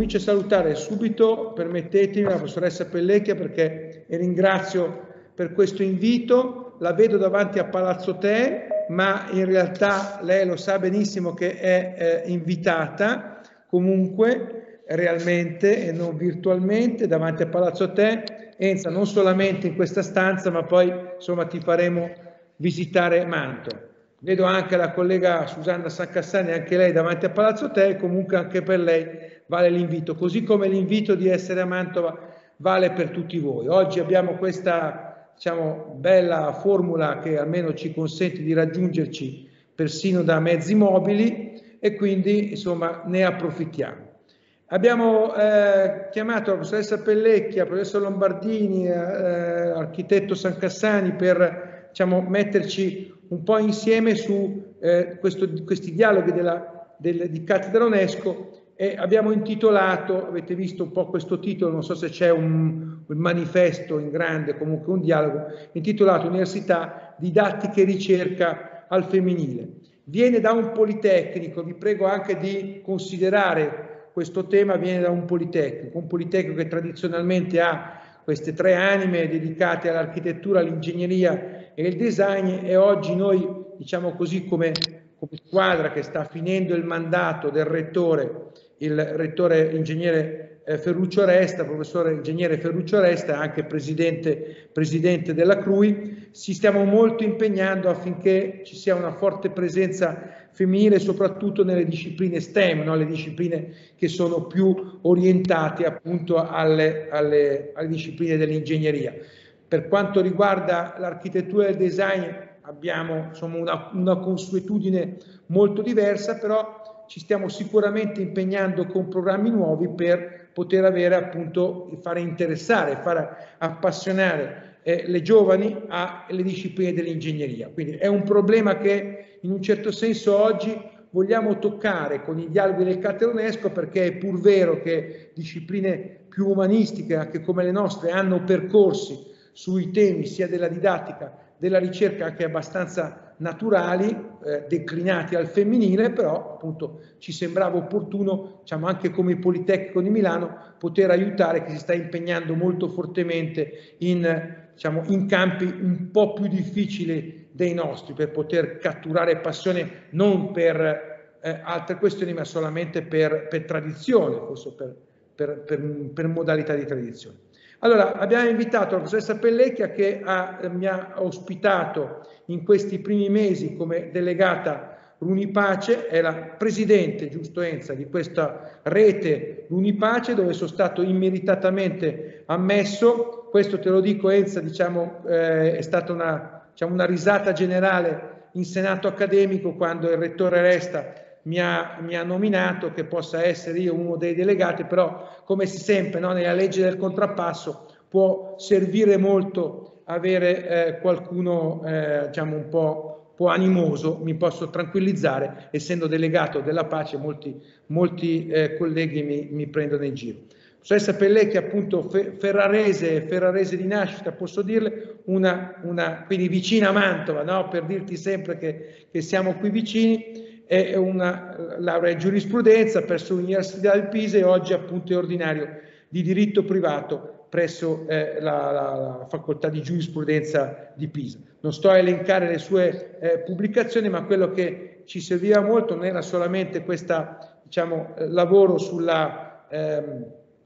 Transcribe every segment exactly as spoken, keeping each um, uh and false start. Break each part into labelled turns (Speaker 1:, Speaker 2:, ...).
Speaker 1: comincio a salutare subito, permettetemi, la professoressa Pellecchia, perché ringrazio per questo invito. La vedo davanti a Palazzo Te, ma in realtà lei lo sa benissimo che è eh, invitata comunque realmente e non virtualmente davanti a Palazzo Te. Enza, non solamente in questa stanza, ma poi insomma ti faremo visitare Mantova. Vedo anche la collega Susanna Sancassani, anche lei davanti a Palazzo Te, comunque anche per lei vale l'invito, così come l'invito di essere a Mantova vale per tutti voi. Oggi abbiamo questa, diciamo, bella formula che almeno ci consente di raggiungerci persino da mezzi mobili e quindi insomma ne approfittiamo. Abbiamo eh, chiamato la professoressa Pellecchia, il professor Lombardini, eh, architetto Sancassani per, diciamo, metterci un po' insieme su eh, questo, questi dialoghi della, del, di Cattedra UNESCO, e abbiamo intitolato, avete visto un po' questo titolo, non so se c'è un, un manifesto in grande, comunque un dialogo, intitolato Università, didattica e ricerca al femminile. Viene da un Politecnico, vi prego anche di considerare questo tema, viene da un Politecnico, un Politecnico che tradizionalmente ha queste tre anime dedicate all'architettura, all'ingegneria e il design, e oggi noi, diciamo così, come, come squadra che sta finendo il mandato del rettore, il rettore ingegnere eh, Ferruccio Resta, professore ingegnere Ferruccio Resta, anche presidente, presidente della C R U I, ci stiamo molto impegnando affinché ci sia una forte presenza femminile, soprattutto nelle discipline STEM, no? Le discipline che sono più orientate appunto alle, alle, alle discipline dell'ingegneria. Per quanto riguarda l'architettura e il design abbiamo insomma una, una consuetudine molto diversa, però ci stiamo sicuramente impegnando con programmi nuovi per poter avere appunto, fare interessare, fare appassionare eh, le giovani alle discipline dell'ingegneria. Quindi è un problema che in un certo senso oggi vogliamo toccare con i dialoghi del Cattedra UNESCO, perché è pur vero che discipline più umanistiche, anche come le nostre, hanno percorsi sui temi sia della didattica, della ricerca, anche abbastanza naturali, eh, declinati al femminile, però appunto ci sembrava opportuno, diciamo, anche come il Politecnico di Milano, poter aiutare, che si sta impegnando molto fortemente in, diciamo, in campi un po' più difficili dei nostri, per poter catturare passione non per eh, altre questioni, ma solamente per, per tradizione, forse per, per, per, per modalità di tradizione. Allora, abbiamo invitato la professoressa Pellecchia, che ha, mi ha ospitato in questi primi mesi come delegata L'Unipace, è la presidente, giusto Enza, di questa rete L'Unipace, dove sono stato immeritatamente ammesso. Questo te lo dico Enza, diciamo, eh, è stata una, diciamo, una risata generale in senato accademico quando il rettore Resta Mi ha, mi ha nominato che possa essere io uno dei delegati, però come si sempre, no, nella legge del contrappasso può servire molto avere eh, qualcuno eh, diciamo un po', po' animoso. Mi posso tranquillizzare, essendo delegato della pace molti, molti eh, colleghi mi, mi prendono in giro. Professoressa Pellecchia, appunto ferrarese, ferrarese di nascita, posso dirle, una, una, quindi vicina a Mantova, no? Per dirti sempre che, che siamo qui vicini. È una laurea in giurisprudenza presso l'Università del Pisa e oggi appunto è ordinario di diritto privato presso eh, la, la, la facoltà di giurisprudenza di Pisa. Non sto a elencare le sue eh, pubblicazioni, ma quello che ci serviva molto non era solamente questo, diciamo, lavoro sulla, ehm,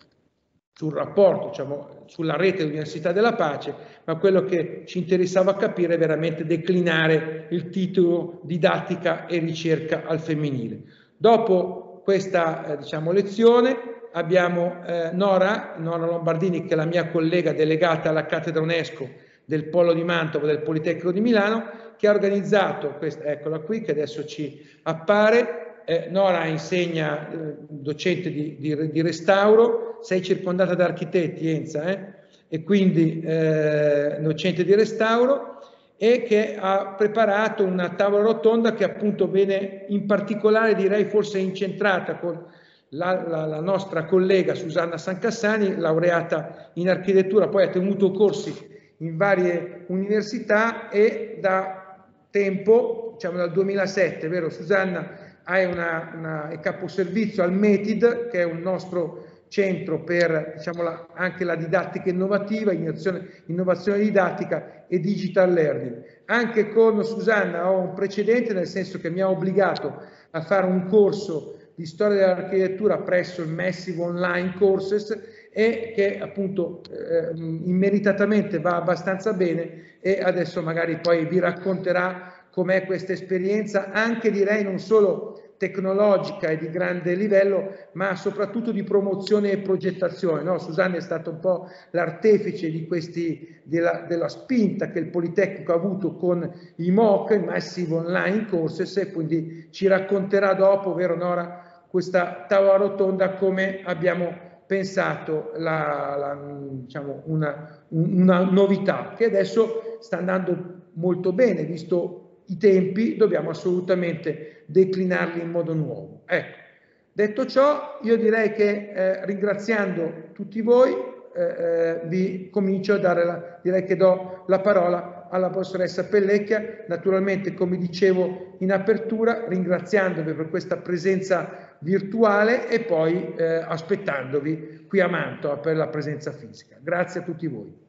Speaker 1: sul rapporto, diciamo, sulla rete dell'Università della Pace, ma quello che ci interessava capire è veramente declinare il titolo didattica e ricerca al femminile. Dopo questa eh, diciamo, lezione abbiamo eh, Nora, Nora Lombardini, che è la mia collega delegata alla Cattedra UNESCO del Polo di Mantova del Politecnico di Milano, che ha organizzato, questa, eccola qui, che adesso ci appare. Eh, Nora insegna, eh, docente di, di, di restauro, sei circondata da architetti, Enza, eh? E quindi eh, docente di restauro, e che ha preparato una tavola rotonda che appunto viene in particolare, direi forse incentrata con la, la, la nostra collega Susanna Sancassani, laureata in architettura, poi ha tenuto corsi in varie università e da tempo, diciamo dal duemilasette, vero Susanna? È, una, una, è caposervizio al METID, che è un nostro centro per, diciamo, la, anche la didattica innovativa, innovazione, innovazione didattica e digital learning. Anche con Susanna ho un precedente, nel senso che mi ha obbligato a fare un corso di storia dell'architettura presso il Massive Online Courses e che appunto eh, immeritatamente va abbastanza bene, e adesso magari poi vi racconterà com'è questa esperienza, anche direi non solo tecnologica e di grande livello, ma soprattutto di promozione e progettazione. No? Susanna è stata un po' l'artefice di questi, della, della spinta che il Politecnico ha avuto con i M O C, i Massive Online Courses, e quindi ci racconterà dopo, vero Nora, questa tavola rotonda, come abbiamo pensato la, la, diciamo una, una novità che adesso sta andando molto bene, visto i tempi, dobbiamo assolutamente declinarli in modo nuovo. Ecco, detto ciò, io direi che eh, ringraziando tutti voi eh, eh, vi comincio a dare la, direi che do la parola alla professoressa Pellecchia, naturalmente come dicevo in apertura, ringraziandovi per questa presenza virtuale e poi eh, aspettandovi qui a Mantova per la presenza fisica. Grazie a tutti voi.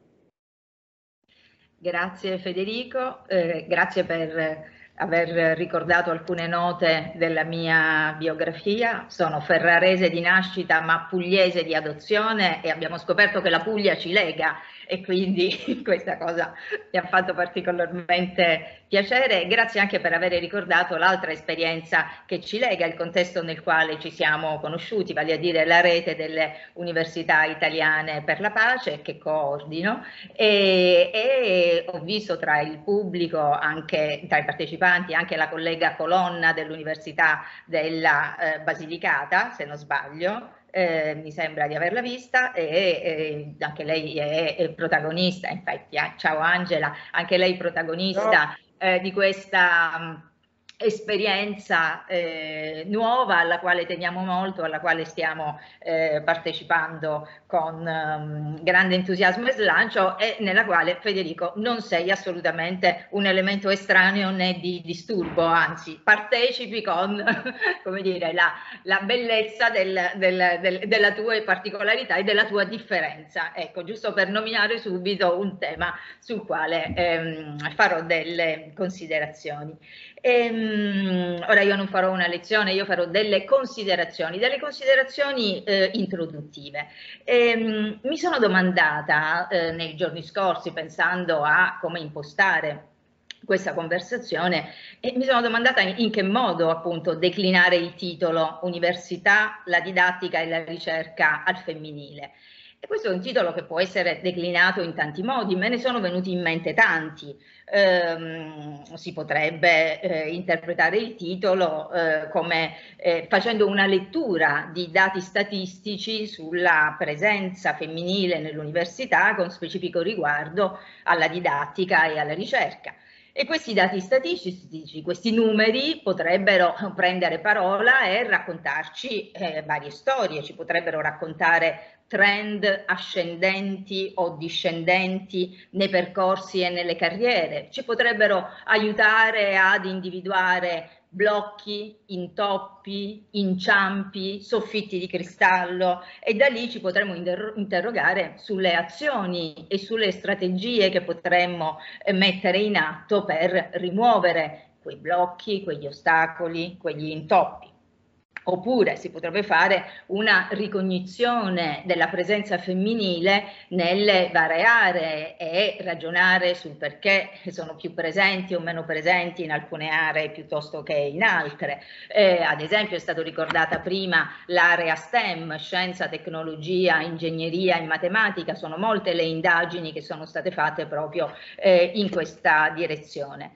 Speaker 2: Grazie Federico, eh, grazie per aver ricordato alcune note della mia biografia. Sono ferrarese di nascita ma pugliese di adozione, e abbiamo scoperto che la Puglia ci lega, e quindi questa cosa mi ha fatto particolarmente piacere. Grazie anche per aver ricordato l'altra esperienza che ci lega, il contesto nel quale ci siamo conosciuti, vale a dire la rete delle università italiane per la pace, che coordino, e, e ho visto tra il pubblico, anche tra i partecipanti, anche la collega Colonna dell'Università della eh, Basilicata, se non sbaglio. Eh, mi sembra di averla vista, e, e anche lei è, è protagonista, infatti, eh, ciao Angela, anche lei protagonista eh, di questa um, esperienza eh, nuova, alla quale teniamo molto, alla quale stiamo eh, partecipando con um, grande entusiasmo e slancio, e nella quale, Federico, non sei assolutamente un elemento estraneo né di disturbo, anzi partecipi con come dire, la, la bellezza del, del, del, della tua particolarità e della tua differenza. Ecco, giusto per nominare subito un tema sul quale ehm, farò delle considerazioni. Ehm, ora io non farò una lezione, io farò delle considerazioni, delle considerazioni eh, introduttive. Ehm, mi sono domandata eh, nei giorni scorsi, pensando a come impostare questa conversazione, e mi sono domandata in, in che modo appunto declinare il titolo Università, la didattica e la ricerca al femminile. E questo è un titolo che può essere declinato in tanti modi, me ne sono venuti in mente tanti. Eh, si potrebbe eh, interpretare il titolo eh, come eh, facendo una lettura di dati statistici sulla presenza femminile nell'università, con specifico riguardo alla didattica e alla ricerca. E questi dati statistici, questi numeri, potrebbero prendere parola e raccontarci eh, varie storie, ci potrebbero raccontare trend ascendenti o discendenti nei percorsi e nelle carriere, ci potrebbero aiutare ad individuare blocchi, intoppi, inciampi, soffitti di cristallo, e da lì ci potremmo interrogare sulle azioni e sulle strategie che potremmo eh, mettere in atto per rimuovere quei blocchi, quegli ostacoli, quegli intoppi. Oppure si potrebbe fare una ricognizione della presenza femminile nelle varie aree e ragionare sul perché sono più presenti o meno presenti in alcune aree piuttosto che in altre. Eh, ad esempio è stata ricordata prima l'area STEM, scienza, tecnologia, ingegneria e matematica, sono molte le indagini che sono state fatte proprio eh, in questa direzione.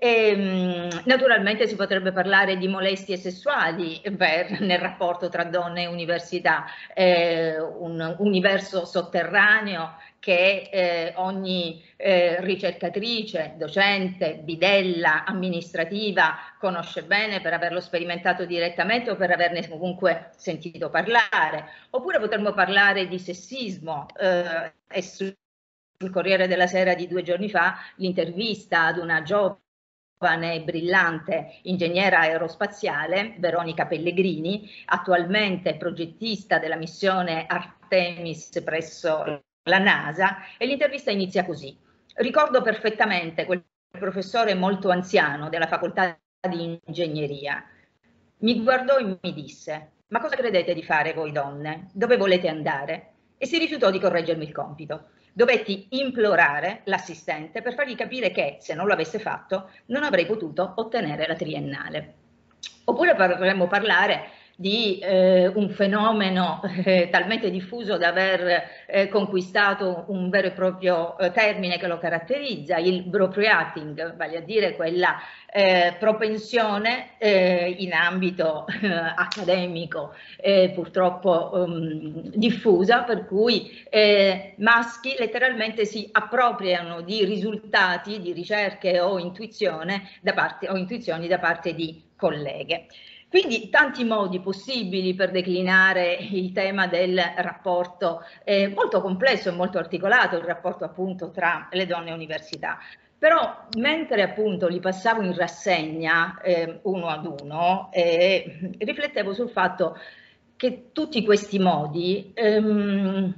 Speaker 2: E, naturalmente si potrebbe parlare di molestie sessuali per, nel rapporto tra donne e università, eh, un universo sotterraneo che eh, ogni eh, ricercatrice, docente, bidella, amministrativa conosce bene per averlo sperimentato direttamente o per averne comunque sentito parlare. Oppure potremmo parlare di sessismo eh, e sul Corriere della Sera di due giorni fa l'intervista ad una giovane e brillante ingegnera aerospaziale, Veronica Pellegrini, attualmente progettista della missione Artemis presso la NASA, e l'intervista inizia così. Ricordo perfettamente quel professore molto anziano della facoltà di ingegneria. Mi guardò e mi disse: ma cosa credete di fare voi donne? Dove volete andare? E si rifiutò di correggermi il compito. Dovetti implorare l'assistente per fargli capire che, se non lo avesse fatto, non avrei potuto ottenere la triennale. Oppure potremmo parlare di eh, un fenomeno eh, talmente diffuso da aver eh, conquistato un vero e proprio eh, termine che lo caratterizza, il bropriating, vale a dire quella eh, propensione eh, in ambito eh, accademico eh, purtroppo um, diffusa, per cui eh, maschi letteralmente si appropriano di risultati di ricerche o intuizione da parte, o intuizioni da parte di colleghe. Quindi tanti modi possibili per declinare il tema del rapporto eh, molto complesso e molto articolato, il rapporto appunto tra le donne e università. Però mentre appunto li passavo in rassegna eh, uno ad uno, eh, riflettevo sul fatto che tutti questi modi ehm,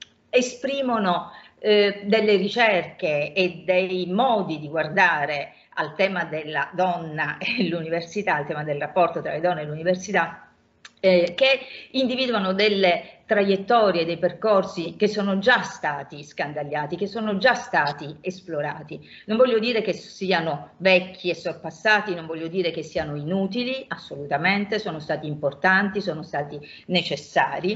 Speaker 2: esprimono eh, delle ricerche e dei modi di guardare al tema della donna e l'università, al tema del rapporto tra le donne e l'università, eh, che individuano delle traiettorie, dei percorsi che sono già stati scandagliati, che sono già stati esplorati. Non voglio dire che siano vecchi e sorpassati, non voglio dire che siano inutili, assolutamente, sono stati importanti, sono stati necessari.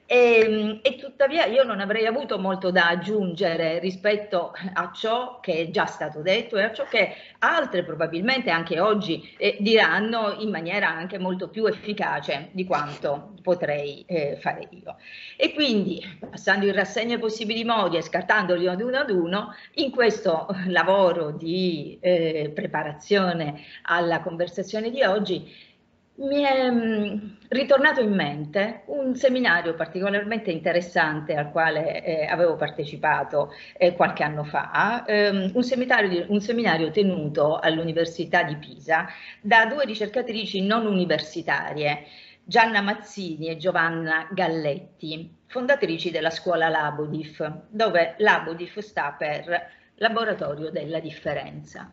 Speaker 2: E, e tuttavia io non avrei avuto molto da aggiungere rispetto a ciò che è già stato detto e a ciò che altre probabilmente anche oggi eh, diranno in maniera anche molto più efficace di quanto potrei eh, fare io. E quindi, passando in rassegna i possibili modi e scartandoli ad uno ad uno, in questo lavoro di eh, preparazione alla conversazione di oggi mi è mh, ritornato in mente un seminario particolarmente interessante al quale eh, avevo partecipato eh, qualche anno fa, ehm, un, seminario, un seminario tenuto all'Università di Pisa da due ricercatrici non universitarie, Gianna Mazzini e Giovanna Galletti, fondatrici della scuola Labodif, dove Labodif sta per Laboratorio della Differenza.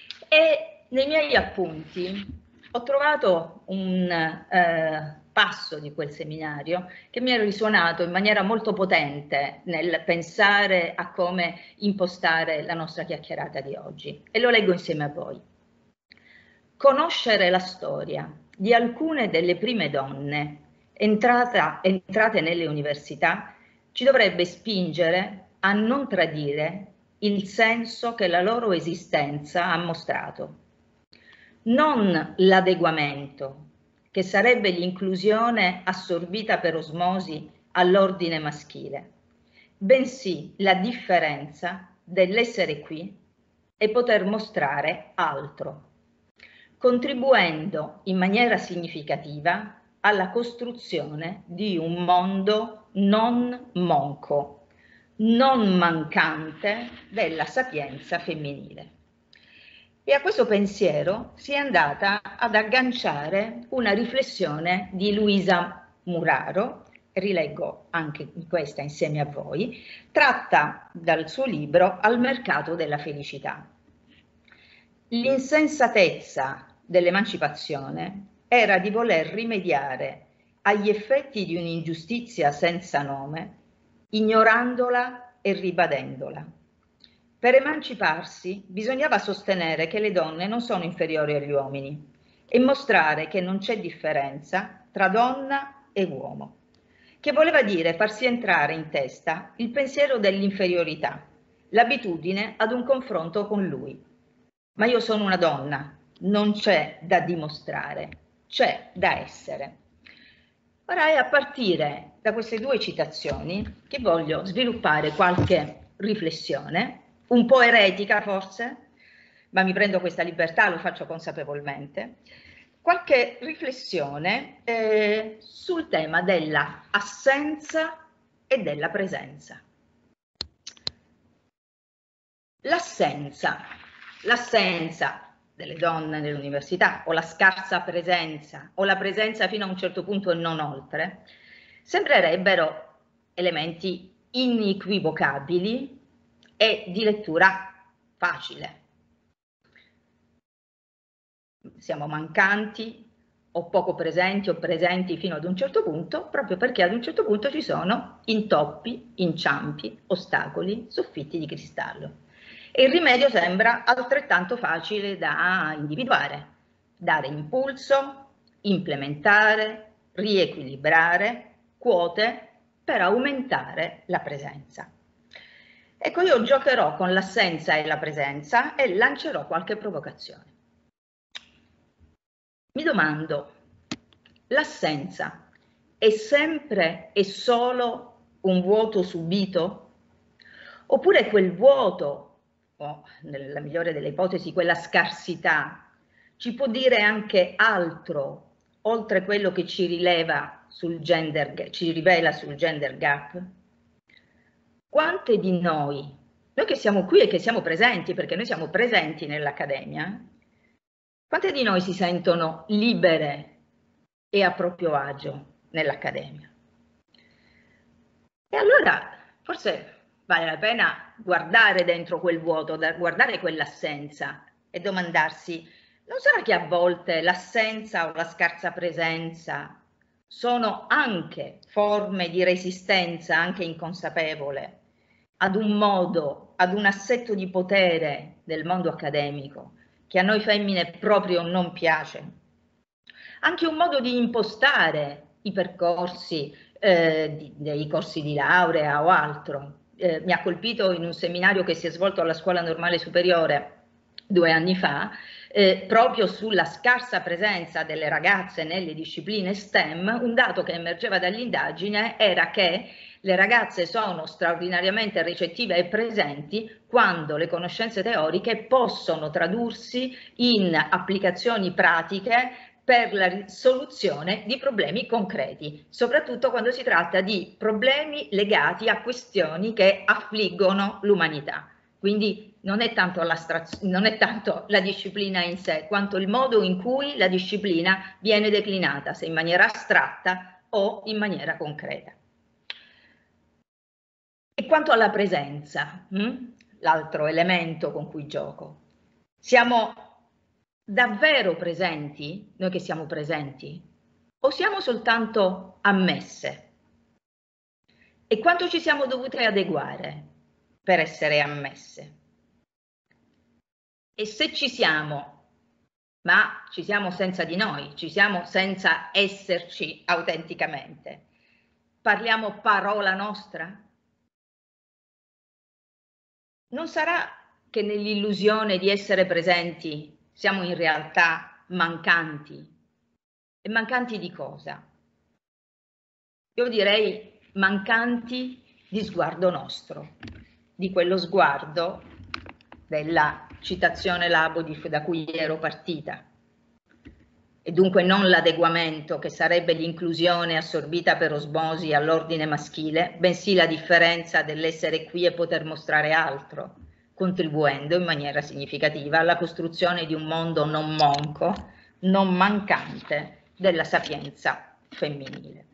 Speaker 2: E nei miei appunti ho trovato un eh, passo di quel seminario che mi ha risuonato in maniera molto potente nel pensare a come impostare la nostra chiacchierata di oggi, e lo leggo insieme a voi. Conoscere la storia di alcune delle prime donne entrata, entrate nelle università ci dovrebbe spingere a non tradire il senso che la loro esistenza ha mostrato. Non l'adeguamento, che sarebbe l'inclusione assorbita per osmosi all'ordine maschile, bensì la differenza dell'essere qui e poter mostrare altro, contribuendo in maniera significativa alla costruzione di un mondo non monco, non mancante della sapienza femminile. E a questo pensiero si è andata ad agganciare una riflessione di Luisa Muraro, rileggo anche questa insieme a voi, tratta dal suo libro Al mercato della felicità. L'insensatezza dell'emancipazione era di voler rimediare agli effetti di un'ingiustizia senza nome, ignorandola e ribadendola. Per emanciparsi bisognava sostenere che le donne non sono inferiori agli uomini e mostrare che non c'è differenza tra donna e uomo, che voleva dire farsi entrare in testa il pensiero dell'inferiorità, l'abitudine ad un confronto con lui. Ma io sono una donna, non c'è da dimostrare, c'è da essere. Ora è a partire da queste due citazioni che voglio sviluppare qualche riflessione, un po' eretica forse, ma mi prendo questa libertà, lo faccio consapevolmente, qualche riflessione eh, sul tema della assenza e della presenza. L'assenza, l'assenza, delle donne nell'università, o la scarsa presenza, o la presenza fino a un certo punto e non oltre, sembrerebbero elementi inequivocabili e di lettura facile. Siamo mancanti o poco presenti o presenti fino ad un certo punto, proprio perché ad un certo punto ci sono intoppi, inciampi, ostacoli, soffitti di cristallo. E il rimedio sembra altrettanto facile da individuare: dare impulso, implementare, riequilibrare quote per aumentare la presenza. Ecco, io giocherò con l'assenza e la presenza e lancerò qualche provocazione. Mi domando, l'assenza è sempre e solo un vuoto subito? Oppure quel vuoto, o nella migliore delle ipotesi quella scarsità, ci può dire anche altro, oltre quello che ci rileva sul gender, ci rivela sul gender gap? Quante di noi, noi che siamo qui e che siamo presenti, perché noi siamo presenti nell'Accademia, quante di noi si sentono libere e a proprio agio nell'Accademia? E allora forse vale la pena guardare dentro quel vuoto, guardare quell'assenza e domandarsi: non sarà che a volte l'assenza o la scarsa presenza sono anche forme di resistenza, anche inconsapevole, ad un modo, ad un assetto di potere del mondo accademico che a noi femmine proprio non piace? Anche un modo di impostare i percorsi eh, di, dei corsi di laurea o altro. Eh, mi ha colpito in un seminario che si è svolto alla Scuola Normale Superiore due anni fa, eh, proprio sulla scarsa presenza delle ragazze nelle discipline STEM, un dato che emergeva dall'indagine era che le ragazze sono straordinariamente ricettive e presenti quando le conoscenze teoriche possono tradursi in applicazioni pratiche per la soluzione di problemi concreti, soprattutto quando si tratta di problemi legati a questioni che affliggono l'umanità. Quindi non è tanto non è tanto la disciplina in sé, quanto il modo in cui la disciplina viene declinata, se in maniera astratta o in maniera concreta. E quanto alla presenza, l'altro elemento con cui gioco, siamo davvero presenti, noi che siamo presenti, o siamo soltanto ammesse? E quanto ci siamo dovute adeguare per essere ammesse? E se ci siamo, ma ci siamo senza di noi, ci siamo senza esserci autenticamente, parliamo parola nostra? Non sarà che nell'illusione di essere presenti siamo in realtà mancanti? E mancanti di cosa? Io direi mancanti di sguardo nostro, di quello sguardo della citazione Labodif da cui ero partita. E dunque non l'adeguamento, che sarebbe l'inclusione assorbita per osmosi all'ordine maschile, bensì la differenza dell'essere qui e poter mostrare altro, contribuendo in maniera significativa alla costruzione di un mondo non monco, non mancante della sapienza femminile.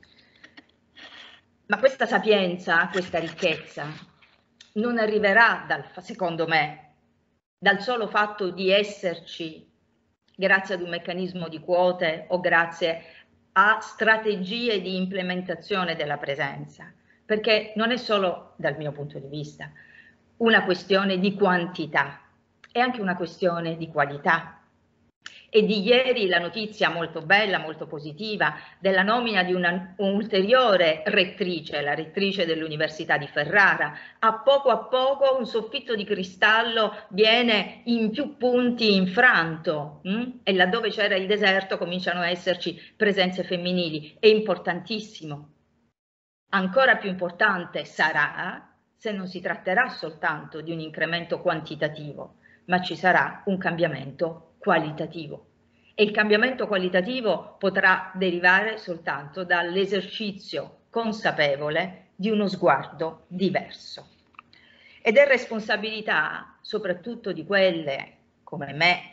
Speaker 2: Ma questa sapienza, questa ricchezza, non arriverà, dal, secondo me, dal solo fatto di esserci grazie ad un meccanismo di quote o grazie a strategie di implementazione della presenza, perché non è solo, dal mio punto di vista, una questione di quantità, è anche una questione di qualità. E di ieri la notizia molto bella, molto positiva, della nomina di una un'ulteriore rettrice, la rettrice dell'Università di Ferrara. A poco a poco un soffitto di cristallo viene in più punti infranto hm? E laddove c'era il deserto cominciano a esserci presenze femminili. È importantissimo. Ancora più importante sarà se non si tratterà soltanto di un incremento quantitativo, ma ci sarà un cambiamento qualitativo. E il cambiamento qualitativo potrà derivare soltanto dall'esercizio consapevole di uno sguardo diverso. Ed è responsabilità soprattutto di quelle come me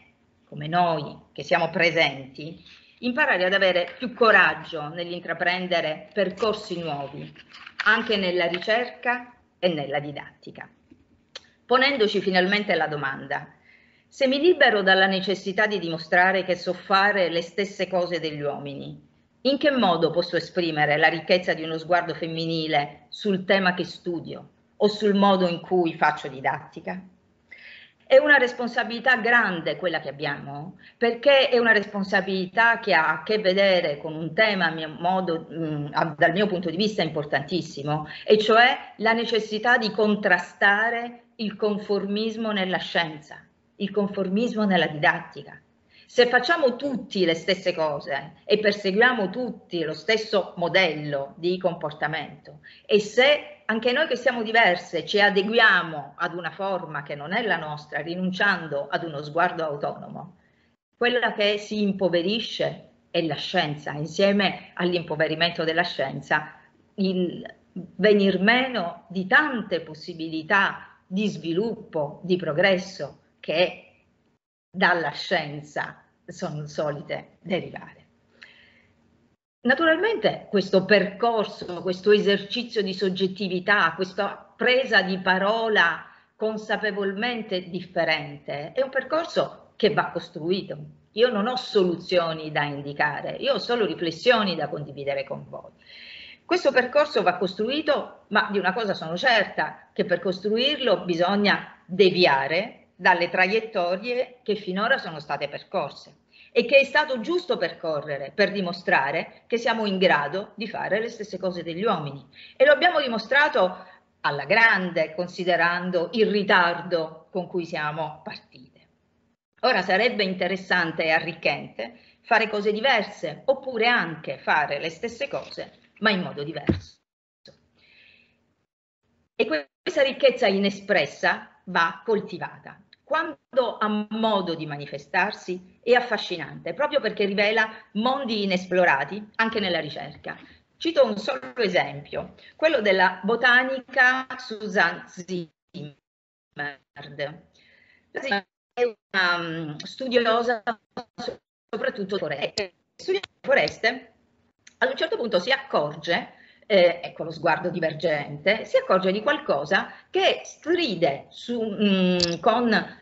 Speaker 2: come noi che siamo presenti, imparare ad avere più coraggio nell'intraprendere percorsi nuovi, anche nella ricerca e nella didattica, ponendoci finalmente la domanda: se mi libero dalla necessità di dimostrare che so fare le stesse cose degli uomini, in che modo posso esprimere la ricchezza di uno sguardo femminile sul tema che studio o sul modo in cui faccio didattica? È una responsabilità grande quella che abbiamo, perché è una responsabilità che ha a che vedere con un tema, a mio modo, mh, dal mio punto di vista, importantissimo, e cioè la necessità di contrastare il conformismo nella scienza, il conformismo nella didattica. Se facciamo tutti le stesse cose e perseguiamo tutti lo stesso modello di comportamento, e se anche noi che siamo diverse ci adeguiamo ad una forma che non è la nostra, rinunciando ad uno sguardo autonomo, quella che si impoverisce è la scienza. Insieme all'impoverimento della scienza, il venir meno di tante possibilità di sviluppo, di progresso che dalla scienza sono solite derivare. Naturalmente questo percorso, questo esercizio di soggettività, questa presa di parola consapevolmente differente, è un percorso che va costruito. Io non ho soluzioni da indicare, io ho solo riflessioni da condividere con voi. Questo percorso va costruito, ma di una cosa sono certa, che per costruirlo bisogna deviare dalle traiettorie che finora sono state percorse e che è stato giusto percorrere per dimostrare che siamo in grado di fare le stesse cose degli uomini. E lo abbiamo dimostrato alla grande, considerando il ritardo con cui siamo partite. Ora sarebbe interessante e arricchente fare cose diverse, oppure anche fare le stesse cose, ma in modo diverso. E questa ricchezza inespressa va coltivata. Quando ha modo di manifestarsi è affascinante, proprio perché rivela mondi inesplorati anche nella ricerca. Cito un solo esempio, quello della botanica Susan Zimmer. È una um, studiosa soprattutto di foreste. Studia foreste, ad un certo punto si accorge, eh, ecco lo sguardo divergente, si accorge di qualcosa che stride su, mh, con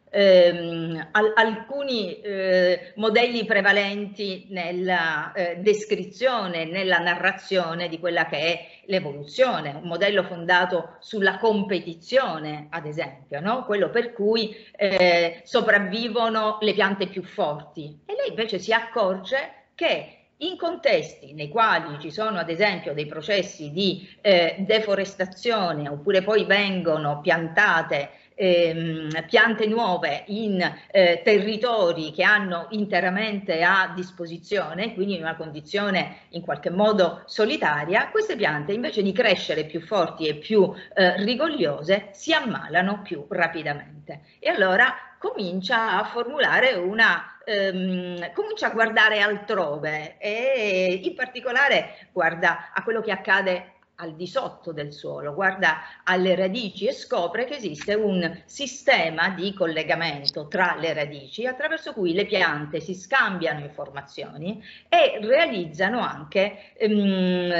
Speaker 2: ehm, al, alcuni eh, modelli prevalenti nella eh, descrizione, nella narrazione di quella che è l'evoluzione, un modello fondato sulla competizione, ad esempio, no? Quello per cui eh, sopravvivono le piante più forti. E lei invece si accorge che in contesti nei quali ci sono ad esempio dei processi di eh, deforestazione, oppure poi vengono piantate ehm, piante nuove in eh, territori che hanno interamente a disposizione, quindi in una condizione in qualche modo solitaria, queste piante invece di crescere più forti e più eh, rigogliose si ammalano più rapidamente. E allora comincia a formulare una Ehm, comincia a guardare altrove e in particolare guarda a quello che accade al di sotto del suolo, guarda alle radici e scopre che esiste un sistema di collegamento tra le radici attraverso cui le piante si scambiano informazioni e realizzano anche ehm,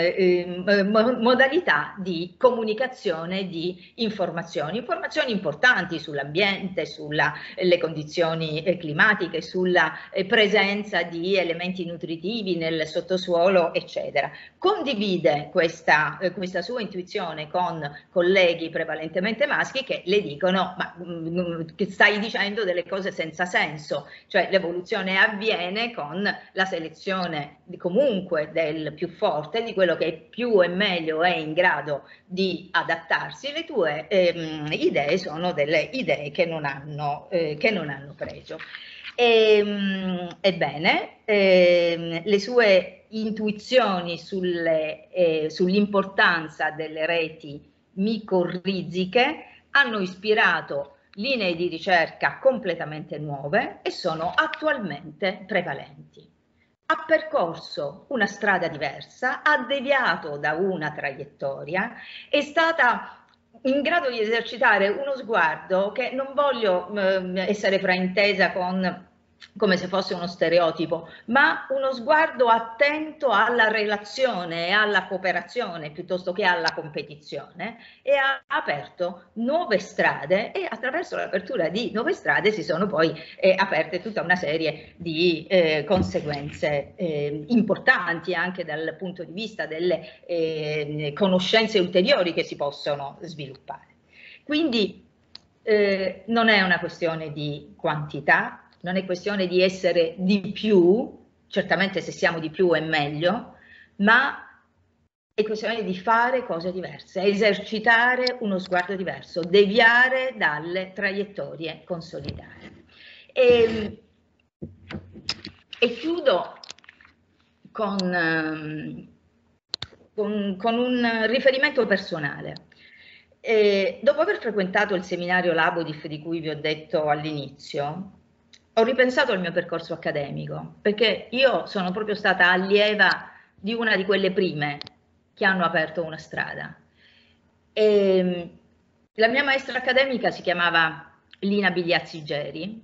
Speaker 2: ehm, modalità di comunicazione di informazioni, informazioni importanti sull'ambiente, sulle condizioni climatiche, sulla presenza di elementi nutritivi nel sottosuolo, eccetera. Condivide questa questa sua intuizione con colleghi prevalentemente maschi che le dicono ma mh, che stai dicendo delle cose senza senso, cioè l'evoluzione avviene con la selezione di, comunque del più forte, di quello che più e meglio è in grado di adattarsi. Le tue ehm, idee sono delle idee che non hanno, eh, che non hanno pregio. E, mh, ebbene, eh, le sue intuizioni sulle, eh, sull'importanza delle reti micorriziche hanno ispirato linee di ricerca completamente nuove e sono attualmente prevalenti. Ha percorso una strada diversa, ha deviato da una traiettoria, è stata in grado di esercitare uno sguardo che non voglio eh, essere fraintesa con come se fosse uno stereotipo, ma uno sguardo attento alla relazione e alla cooperazione piuttosto che alla competizione, e ha aperto nuove strade, e attraverso l'apertura di nuove strade si sono poi eh, aperte tutta una serie di eh, conseguenze eh, importanti anche dal punto di vista delle eh, conoscenze ulteriori che si possono sviluppare. Quindi eh, non è una questione di quantità, non è questione di essere di più, certamente se siamo di più è meglio, ma è questione di fare cose diverse, esercitare uno sguardo diverso, deviare dalle traiettorie consolidate. E, e chiudo con, con, con un riferimento personale. E dopo aver frequentato il seminario Labodif di cui vi ho detto all'inizio, ho ripensato al mio percorso accademico, perché io sono proprio stata allieva di una di quelle prime che hanno aperto una strada. E la mia maestra accademica si chiamava Lina Bigliazzi Geri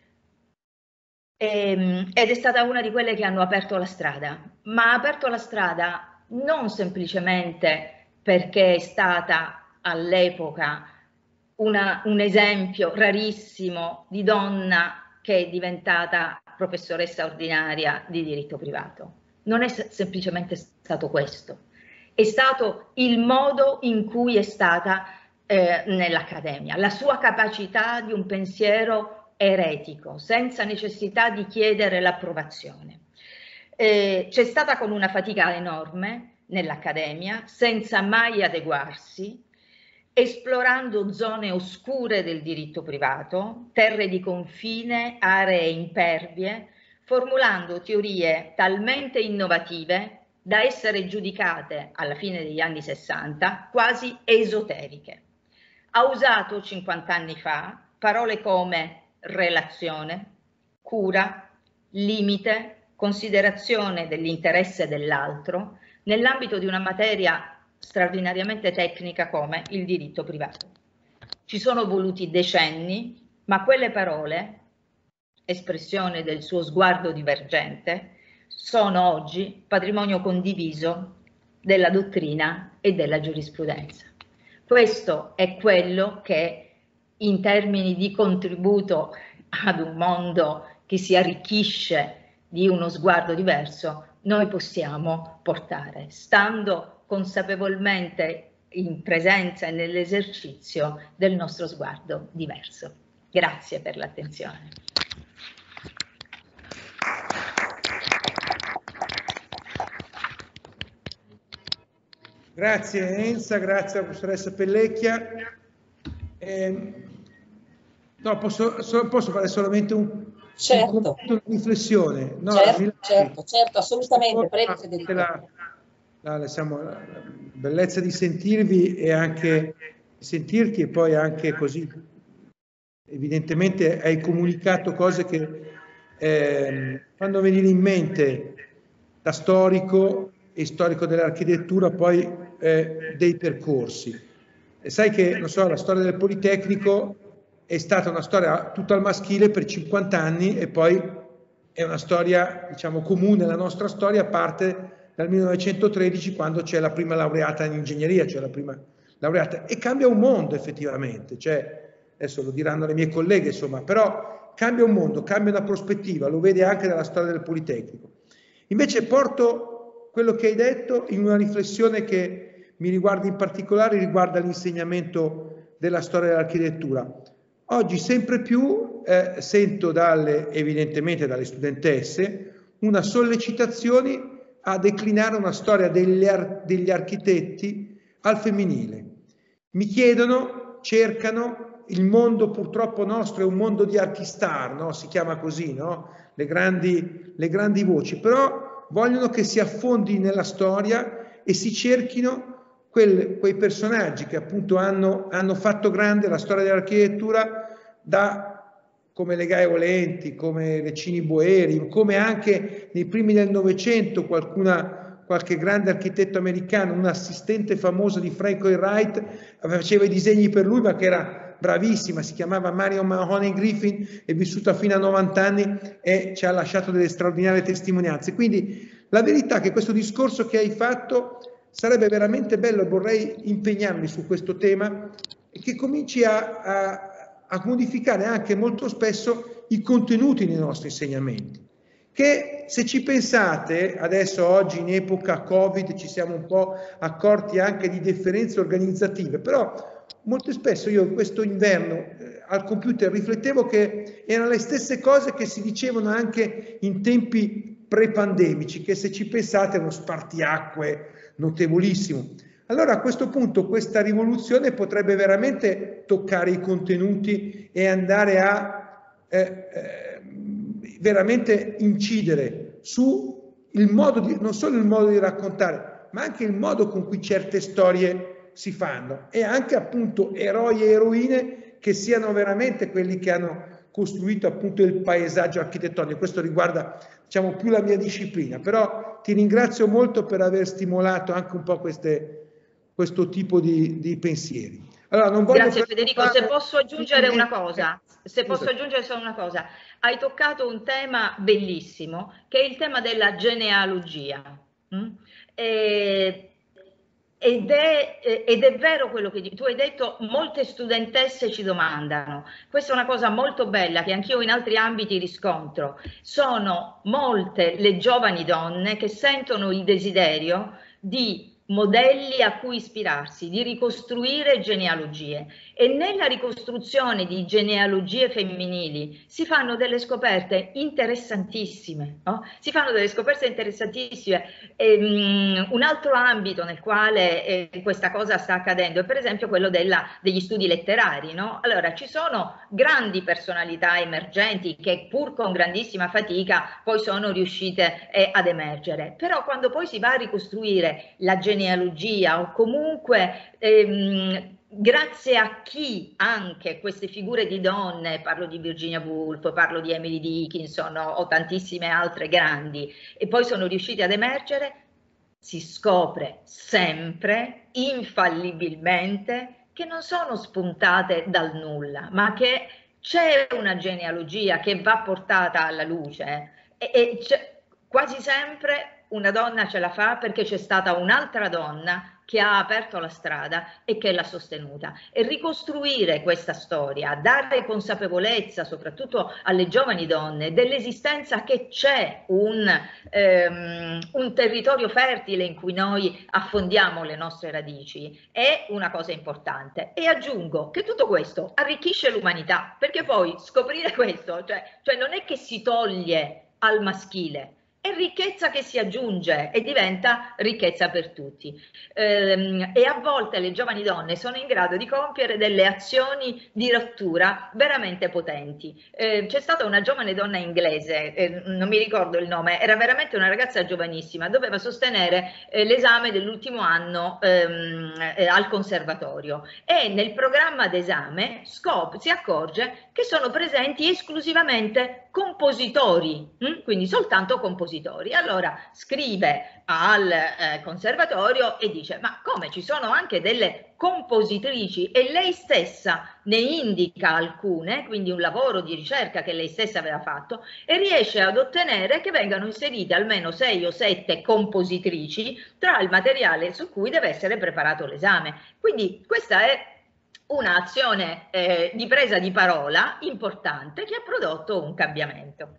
Speaker 2: ed è stata una di quelle che hanno aperto la strada, ma ha aperto la strada non semplicemente perché è stata all'epoca un esempio rarissimo di donna che è diventata professoressa ordinaria di diritto privato. Non è semplicemente stato questo, è stato il modo in cui è stata eh, nell'accademia, la sua capacità di un pensiero eretico, senza necessità di chiedere l'approvazione. Eh, c'è stata con una fatica enorme nell'accademia, senza mai adeguarsi, esplorando zone oscure del diritto privato, terre di confine, aree impervie, formulando teorie talmente innovative da essere giudicate alla fine degli anni sessanta quasi esoteriche. Ha usato cinquant'anni fa parole come relazione, cura, limite, considerazione dell'interesse dell'altro nell'ambito di una materia straordinariamente tecnica come il diritto privato. Ci sono voluti decenni, ma quelle parole, espressione del suo sguardo divergente, sono oggi patrimonio condiviso della dottrina e della giurisprudenza. Questo è quello che in termini di contributo ad un mondo che si arricchisce di uno sguardo diverso noi possiamo portare, stando consapevolmente in presenza e nell'esercizio del nostro sguardo diverso. Grazie per l'attenzione.
Speaker 1: Grazie Enza, grazie alla professoressa Pellecchia. Eh, no, posso, so, posso fare solamente un,
Speaker 3: certo.
Speaker 1: un una riflessione. No,
Speaker 3: certo, certo, certo, assolutamente. Prego,
Speaker 1: Federico. La, la, la, siamo, la bellezza di sentirvi e anche sentirti, e poi anche così evidentemente hai comunicato cose che eh, fanno venire in mente da storico e storico dell'architettura poi eh, dei percorsi. E sai che, non so, la storia del Politecnico è stata una storia tutta al maschile per cinquanta anni e poi è una storia, diciamo, comune. La nostra storia parte dal millenovecentotredici, quando c'è la prima laureata in ingegneria, cioè la prima laureata, e cambia un mondo effettivamente, cioè, adesso lo diranno le mie colleghe, insomma, però cambia un mondo, cambia una prospettiva, lo vede anche dalla storia del Politecnico. Invece porto quello che hai detto in una riflessione che mi riguarda in particolare, riguarda l'insegnamento della storia dell'architettura. Oggi sempre più eh, sento dalle, evidentemente dalle studentesse, una sollecitazione a declinare una storia degli, ar degli architetti al femminile. Mi chiedono, cercano, il mondo purtroppo nostro è un mondo di archistar, no? Si chiama così, no? Le grandi, le grandi voci, però vogliono che si affondi nella storia e si cerchino quel, quei personaggi che appunto hanno, hanno fatto grande la storia dell'architettura, da come Legai Volenti, come Recini Boeri, come anche nei primi del Novecento qualcuna, qualche grande architetto americano, un assistente famoso di Frank Lloyd Wright, faceva i disegni per lui, ma che era bravissima, si chiamava Marion Mahoney Griffin, è vissuta fino a novanta anni e ci ha lasciato delle straordinarie testimonianze. Quindi la verità è che questo discorso che hai fatto sarebbe veramente bello, vorrei impegnarmi su questo tema, e che cominci a, a, a modificare anche molto spesso i contenuti nei nostri insegnamenti. Che se ci pensate, adesso oggi in epoca Covid ci siamo un po' accorti anche di differenze organizzative, però molto spesso io questo inverno eh, al computer riflettevo che erano le stesse cose che si dicevano anche in tempi pre-pandemici, che se ci pensate è uno spartiacque notevolissimo. Allora a questo punto questa rivoluzione potrebbe veramente toccare i contenuti e andare a eh, eh, veramente incidere su il modo di, non solo il modo di raccontare, ma anche il modo con cui certe storie si fanno, e anche appunto eroi e eroine che siano veramente quelli che hanno costruito appunto il paesaggio architettonico. Questo riguarda, diciamo, più la mia disciplina, però ti ringrazio molto per aver stimolato anche un po' queste, questo tipo di, di pensieri. Allora, non voglio
Speaker 2: Grazie Federico, se posso aggiungere una cosa, se posso
Speaker 1: Scusa.
Speaker 2: aggiungere solo una cosa, hai toccato un tema bellissimo che è il tema della genealogia. Mm? E, ed, è, ed è vero quello che tu hai detto, molte studentesse ci domandano, questa è una cosa molto bella che anch'io in altri ambiti riscontro, sono molte le giovani donne che sentono il desiderio di modelli a cui ispirarsi, di ricostruire genealogie, e nella ricostruzione di genealogie femminili si fanno delle scoperte interessantissime, no? Si fanno delle scoperte interessantissime. E, um, un altro ambito nel quale eh, questa cosa sta accadendo è per esempio quello della, degli studi letterari, no? Allora ci sono grandi personalità emergenti che pur con grandissima fatica poi sono riuscite eh, ad emergere, però quando poi si va a ricostruire la genealogia o comunque ehm, grazie a chi anche queste figure di donne, parlo di Virginia Woolf, parlo di Emily Dickinson o tantissime altre grandi, e poi sono riusciti ad emergere, si scopre sempre, infallibilmente, che non sono spuntate dal nulla, ma che c'è una genealogia che va portata alla luce, e, e quasi sempre una donna ce la fa perché c'è stata un'altra donna che ha aperto la strada e che l'ha sostenuta. E ricostruire questa storia, dare consapevolezza soprattutto alle giovani donne dell'esistenza che c'è un, ehm, un territorio fertile in cui noi affondiamo le nostre radici, è una cosa importante. E aggiungo che tutto questo arricchisce l'umanità, perché poi scoprire questo, cioè, cioè non è che si toglie al maschile, è ricchezza che si aggiunge e diventa ricchezza per tutti. Ehm, e a volte le giovani donne sono in grado di compiere delle azioni di rottura veramente potenti. Eh, c'è stata una giovane donna inglese, eh, non mi ricordo il nome, era veramente una ragazza giovanissima, doveva sostenere eh, l'esame dell'ultimo anno ehm, eh, al conservatorio, e nel programma d'esame si accorge che sono presenti esclusivamente compositori, hm? Quindi soltanto compositori. Allora scrive al eh, conservatorio e dice: ma come, ci sono anche delle compositrici? E lei stessa ne indica alcune, quindi un lavoro di ricerca che lei stessa aveva fatto, e riesce ad ottenere che vengano inserite almeno sei o sette compositrici tra il materiale su cui deve essere preparato l'esame. Quindi questa è un'azione eh, di presa di parola importante che ha prodotto un cambiamento.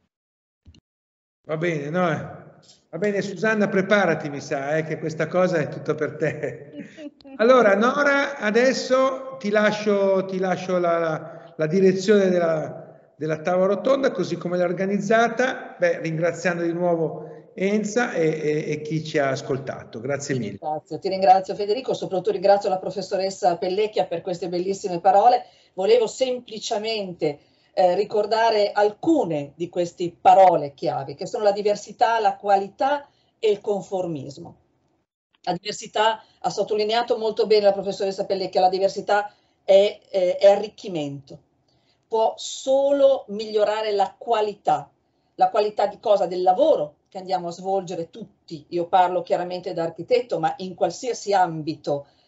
Speaker 1: Va bene, no? Va bene, Susanna, preparati, mi sa, eh, che questa cosa è tutta per te. Allora, Nora, adesso ti lascio, ti lascio la, la, la direzione della, della tavola rotonda, così come l'hai organizzata, beh, ringraziando di nuovo Enza e, e, e chi ci ha ascoltato. Grazie mille.
Speaker 3: Ti ringrazio, ti ringrazio Federico, soprattutto ringrazio la professoressa Pellecchia per queste bellissime parole. Volevo semplicemente eh, ricordare alcune di queste parole chiave, che sono la diversità, la qualità e il conformismo. La diversità, ha sottolineato molto bene la professoressa Pellecchia, la diversità è, è, è arricchimento, può solo migliorare la qualità. La qualità di cosa? Del lavoro che andiamo a svolgere tutti. Io parlo chiaramente da architetto, ma in qualsiasi ambito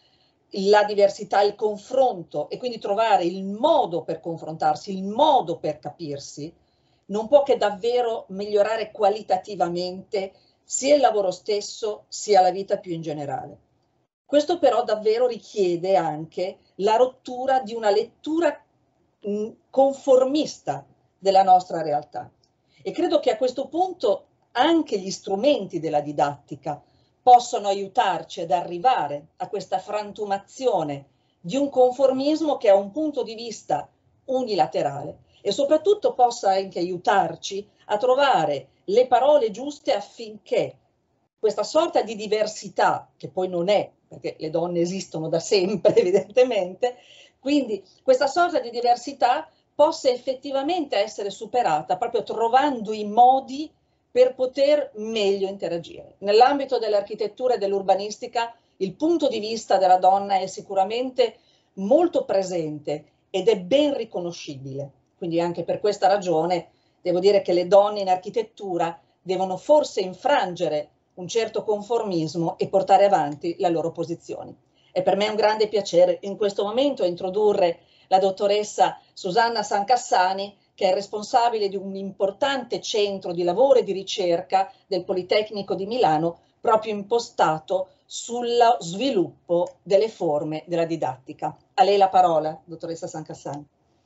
Speaker 3: la diversità, il confronto e quindi trovare il modo per confrontarsi, il modo per capirsi, non può che davvero migliorare qualitativamente sia il lavoro stesso sia la vita più in generale. Questo però davvero richiede anche la rottura di una lettura mh, conformista della nostra realtà. E credo che a questo punto anche gli strumenti della didattica possono aiutarci ad arrivare a questa frantumazione di un conformismo che ha un punto di vista unilaterale e soprattutto possa anche aiutarci a trovare le parole giuste affinché questa sorta di diversità, che poi non è, perché le donne esistono da sempre evidentemente, quindi questa sorta di diversità possa effettivamente essere superata proprio trovando i modi per poter meglio interagire. Nell'ambito dell'architettura e dell'urbanistica il punto di vista della donna è sicuramente molto presente ed è ben riconoscibile. Quindi anche per questa ragione devo dire che le donne in architettura devono forse infrangere un certo conformismo e portare avanti le loro posizioni. E per me è un grande piacere in questo momento introdurre la dottoressa Susanna Sancassani, che è responsabile di un importante centro di lavoro e di ricerca del Politecnico di Milano, proprio impostato sullo sviluppo delle forme della didattica. A lei la parola, dottoressa Sancassani.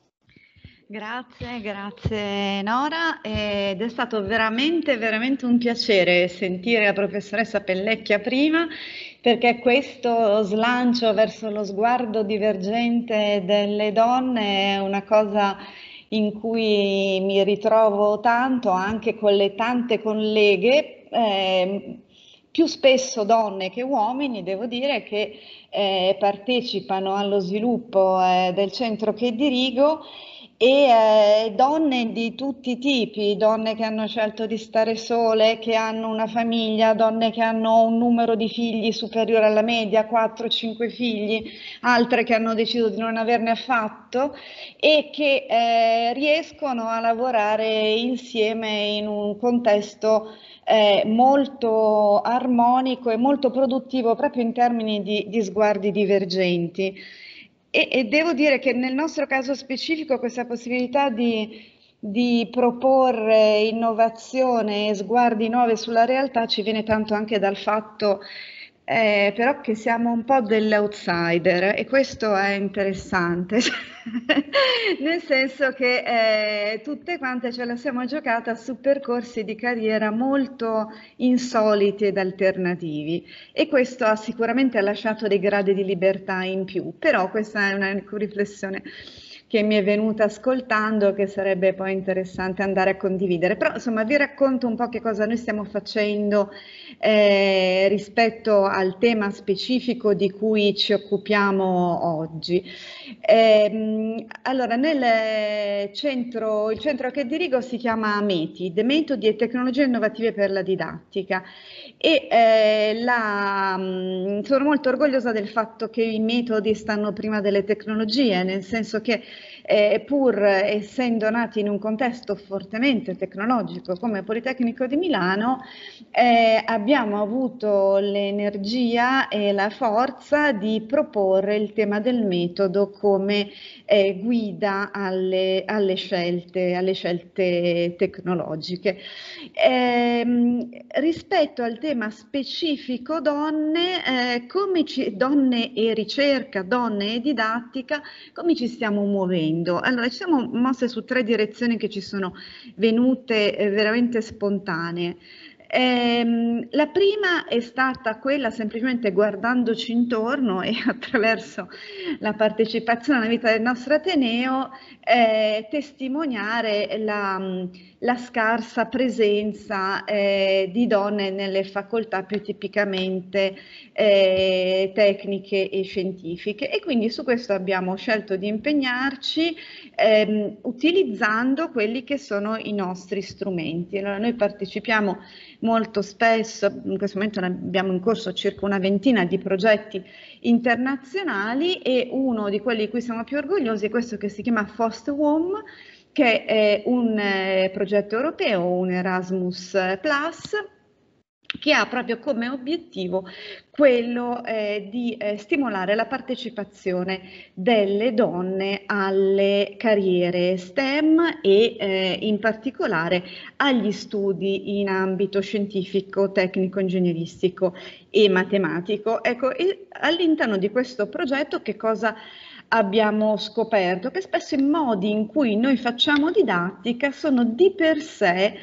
Speaker 4: Grazie, grazie Nora, ed è stato veramente, veramente un piacere sentire la professoressa Pellecchia prima, perché questo slancio verso lo sguardo divergente delle donne è una cosa in cui mi ritrovo tanto anche con le tante colleghe, eh, più spesso donne che uomini, devo dire, che eh, partecipano allo sviluppo eh, del centro che dirigo, e eh, donne di tutti i tipi, donne che hanno scelto di stare sole, che hanno una famiglia, donne che hanno un numero di figli superiore alla media, quattro cinque figli, altre che hanno deciso di non averne affatto e che eh, riescono a lavorare insieme in un contesto eh, molto armonico e molto produttivo proprio in termini di, di sguardi divergenti. E, e devo dire che nel nostro caso specifico questa possibilità di, di proporre innovazione e sguardi nuovi sulla realtà ci viene tanto anche dal fatto eh, però che siamo un po' degli outsider e questo è interessante, nel senso che eh, tutte quante ce la siamo giocata su percorsi di carriera molto insoliti ed alternativi e questo ha sicuramente lasciato dei gradi di libertà in più, però questa è una riflessione che mi è venuta ascoltando, che sarebbe poi interessante andare a condividere. Però insomma vi racconto un po' che cosa noi stiamo facendo eh, rispetto al tema specifico di cui ci occupiamo oggi. Eh, allora, nel centro, il centro che dirigo si chiama METI, Metodi e Tecnologie Innovative per la Didattica. E eh, la, mh, sono molto orgogliosa del fatto che i metodi stanno prima delle tecnologie, nel senso che eh, pur essendo nati in un contesto fortemente tecnologico come Politecnico di Milano, eh, abbiamo avuto l'energia e la forza di proporre il tema del metodo come eh, guida alle, alle, scelte, alle scelte tecnologiche. Eh, rispetto al tema specifico donne, eh, come ci, donne e ricerca, donne e didattica, come ci stiamo muovendo? Allora, ci siamo mosse su tre direzioni che ci sono venute eh, veramente spontanee. Eh, la prima è stata quella semplicemente guardandoci intorno e attraverso la partecipazione alla vita del nostro Ateneo eh, testimoniare la, la scarsa presenza eh, di donne nelle facoltà più tipicamente eh, tecniche e scientifiche e quindi su questo abbiamo scelto di impegnarci ehm, utilizzando quelli che sono i nostri strumenti. Allora, noi partecipiamo molto spesso, in questo momento ne abbiamo in corso circa una ventina di progetti internazionali e uno di quelli di cui siamo più orgogliosi è questo che si chiama FostWom, che è un eh, progetto europeo, un Erasmus Plus, che ha proprio come obiettivo quello eh, di eh, stimolare la partecipazione delle donne alle carriere STEM e eh, in particolare agli studi in ambito scientifico, tecnico, ingegneristico e matematico. Ecco, e all'interno di questo progetto che cosa abbiamo scoperto? Che spesso i modi in cui noi facciamo didattica sono di per sé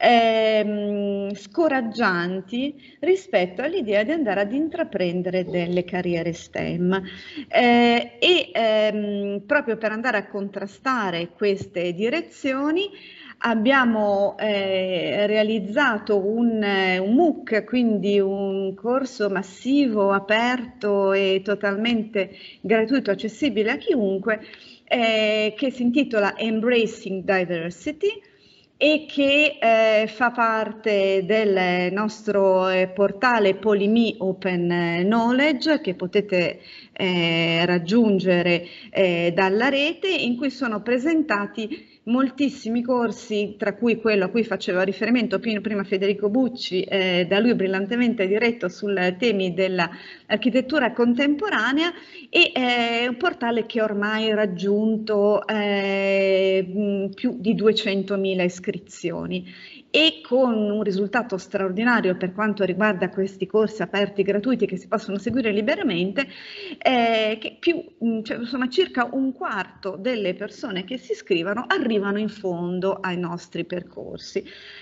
Speaker 4: ehm, scoraggianti rispetto all'idea di andare ad intraprendere delle carriere STEM eh, e ehm, proprio per andare a contrastare queste direzioni abbiamo eh, realizzato un, un MOOC, quindi un corso massivo, aperto e totalmente gratuito, accessibile a chiunque, eh, che si intitola Embracing Diversity e che eh, fa parte del nostro eh, portale Polimi Open Knowledge che potete eh, raggiungere eh, dalla rete, in cui sono presentati moltissimi corsi, tra cui quello a cui faceva riferimento prima Federico Bucci, eh, da lui brillantemente diretto sul temi dell'architettura contemporanea, e è eh, un portale che ormai ha raggiunto eh, più di duecentomila iscrizioni e con un risultato straordinario per quanto riguarda questi corsi aperti gratuiti che si possono seguire liberamente, eh, che più, cioè, insomma, circa un quarto delle persone che si iscrivono arrivano in fondo ai nostri percorsi.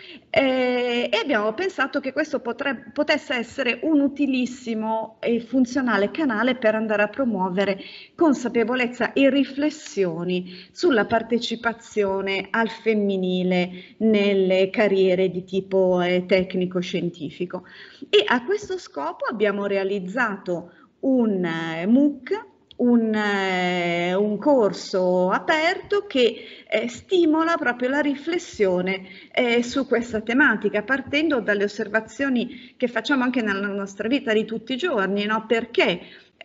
Speaker 4: Eh, e abbiamo pensato che questo potrebbe, potesse essere un utilissimo e funzionale canale per andare a promuovere consapevolezza e riflessioni sulla partecipazione al femminile nelle carriere di tipo eh, tecnico-scientifico. E a questo scopo abbiamo realizzato un eh, MOOC, Un, eh, un corso aperto che eh, stimola proprio la riflessione eh, su questa tematica, partendo dalle osservazioni che facciamo anche nella nostra vita di tutti i giorni, no? Perché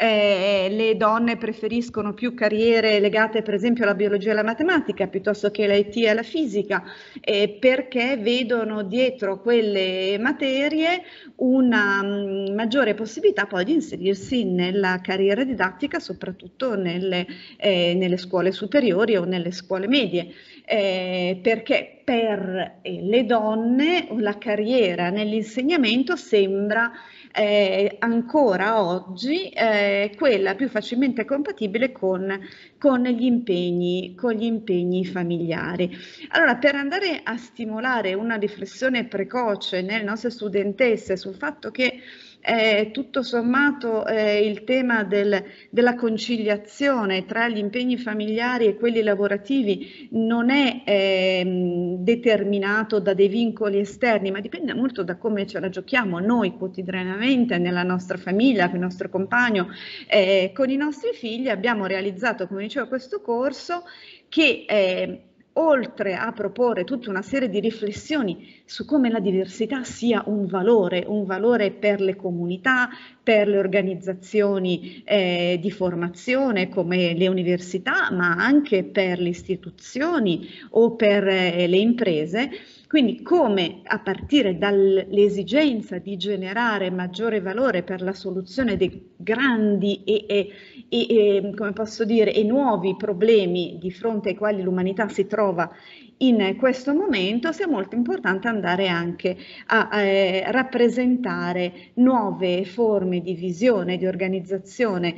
Speaker 4: eh, le donne preferiscono più carriere legate per esempio alla biologia e alla matematica piuttosto che all'I T e alla fisica, eh, perché vedono dietro quelle materie una mh, maggiore possibilità poi di inserirsi nella carriera didattica, soprattutto nelle, eh, nelle scuole superiori o nelle scuole medie, eh, perché per eh, le donne la carriera nell'insegnamento sembra eh, ancora oggi eh, quella più facilmente compatibile con, con, gli impegni, con gli impegni familiari. Allora, per andare a stimolare una riflessione precoce nelle nostre studentesse sul fatto che eh, tutto sommato eh, il tema del, della conciliazione tra gli impegni familiari e quelli lavorativi non è eh, determinato da dei vincoli esterni, ma dipende molto da come ce la giochiamo noi quotidianamente nella nostra famiglia, con il nostro compagno, eh, con i nostri figli. Abbiamo realizzato, come dicevo, questo corso che eh, oltre a proporre tutta una serie di riflessioni su come la diversità sia un valore, un valore per le comunità, per le organizzazioni eh, di formazione come le università, ma anche per le istituzioni o per eh, le imprese. Quindi come a partire dall'esigenza di generare maggiore valore per la soluzione dei grandi e, e, e, e, come posso dire, e nuovi problemi di fronte ai quali l'umanità si trova in questo momento, sia molto importante andare anche a eh, rappresentare nuove forme di visione, di organizzazione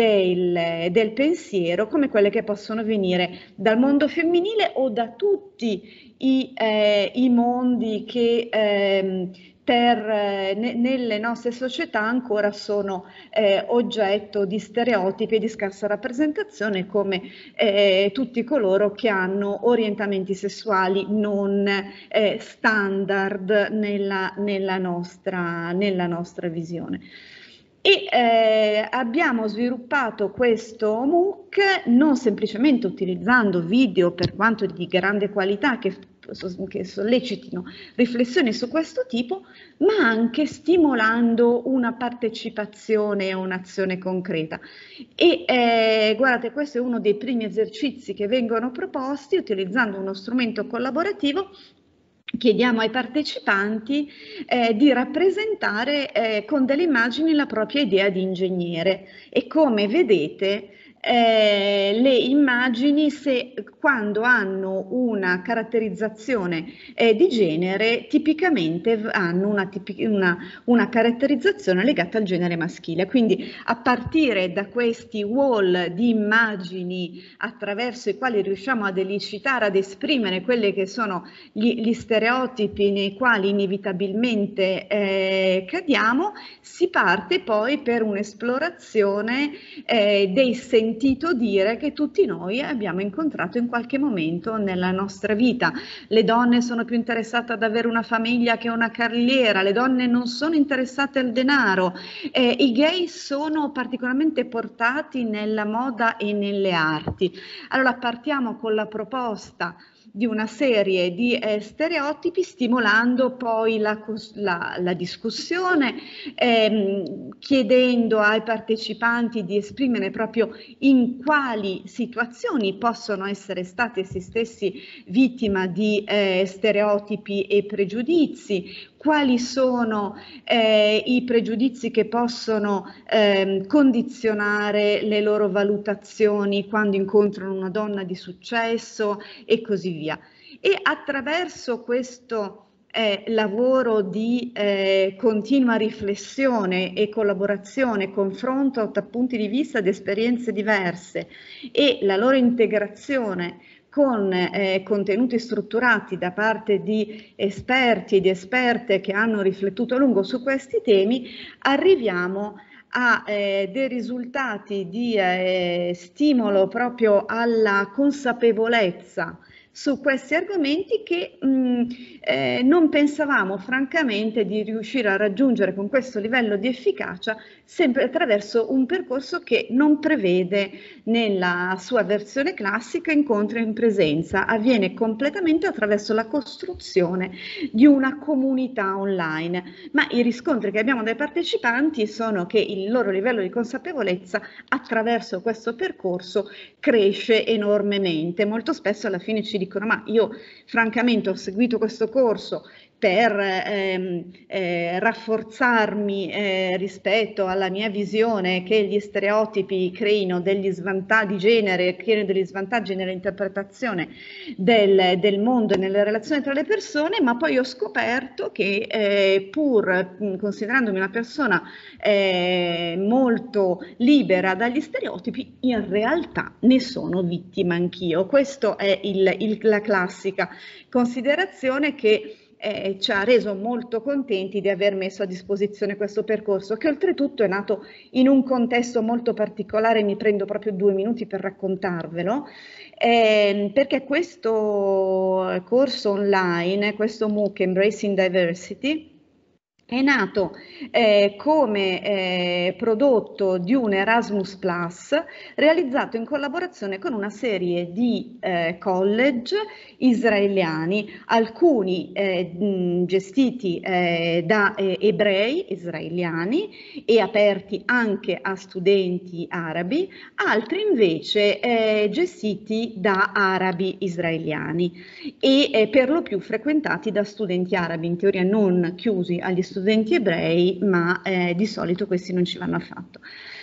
Speaker 4: del, del pensiero, come quelle che possono venire dal mondo femminile o da tutti i, eh, i mondi che ehm, per, eh, ne, nelle nostre società ancora sono eh, oggetto di stereotipi e di scarsa rappresentazione, come eh, tutti coloro che hanno orientamenti sessuali non eh, standard nella, nella, nostra, nella nostra visione. E eh, abbiamo sviluppato questo MOOC non semplicemente utilizzando video, per quanto di grande qualità, che, che sollecitino riflessioni su questo tipo, ma anche stimolando una partecipazione e un'azione concreta. E eh, guardate, questo è uno dei primi esercizi che vengono proposti utilizzando uno strumento collaborativo chiediamo ai partecipanti eh, di rappresentare eh, con delle immagini la propria idea di ingegnere, e come vedete Eh, le immagini, se quando hanno una caratterizzazione eh, di genere, tipicamente hanno una, tipi, una, una caratterizzazione legata al genere maschile. Quindi a partire da questi wall di immagini attraverso i quali riusciamo ad elicitare, ad esprimere quelli che sono gli, gli stereotipi nei quali inevitabilmente eh, cadiamo, si parte poi per un'esplorazione eh, dei sentimenti sentito dire che tutti noi abbiamo incontrato in qualche momento nella nostra vita. Le donne sono più interessate ad avere una famiglia che una carriera, le donne non sono interessate al denaro, eh, i gay sono particolarmente portati nella moda e nelle arti. Allora partiamo con la proposta di una serie di eh, stereotipi, stimolando poi la, la, la discussione, ehm, chiedendo ai partecipanti di esprimere proprio in quali situazioni possono essere stati essi stessi vittima di eh, stereotipi e pregiudizi, quali sono eh, i pregiudizi che possono eh, condizionare le loro valutazioni quando incontrano una donna di successo e così via. E attraverso questo eh, lavoro di eh, continua riflessione e collaborazione, confronto da punti di vista di esperienze diverse e la loro integrazione con eh, contenuti strutturati da parte di esperti e di esperte che hanno riflettuto a lungo su questi temi, arriviamo a eh, dei risultati di eh, stimolo proprio alla consapevolezza su questi argomenti che mh, eh, non pensavamo francamente di riuscire a raggiungere con questo livello di efficacia, sempre attraverso un percorso che non prevede nella sua versione classica incontri in presenza, avviene completamente attraverso la costruzione di una comunità online, ma i riscontri che abbiamo dai partecipanti sono che il loro livello di consapevolezza attraverso questo percorso cresce enormemente. Molto spesso alla fine ci dicono: ma io francamente ho seguito questo corso per ehm, eh, rafforzarmi eh, rispetto alla mia visione che gli stereotipi creino degli svantaggi di genere, creino degli svantaggi nell'interpretazione del, del mondo e nelle relazioni tra le persone, ma poi ho scoperto che eh, pur considerandomi una persona eh, molto libera dagli stereotipi, in realtà ne sono vittima anch'io. Questa è il, il, la classica considerazione che Eh, ci ha reso molto contenti di aver messo a disposizione questo percorso, che oltretutto è nato in un contesto molto particolare. Mi prendo proprio due minuti per raccontarvelo, eh, perché questo corso online, questo MOOC Embracing Diversity, è nato eh, come eh, prodotto di un Erasmus Plus realizzato in collaborazione con una serie di eh, college israeliani, alcuni eh, mh, gestiti eh, da eh, ebrei israeliani e aperti anche a studenti arabi, altri invece eh, gestiti da arabi israeliani e eh, per lo più frequentati da studenti arabi, in teoria non chiusi agli studenti studenti ebrei, ma eh, di solito questi non ci vanno affatto.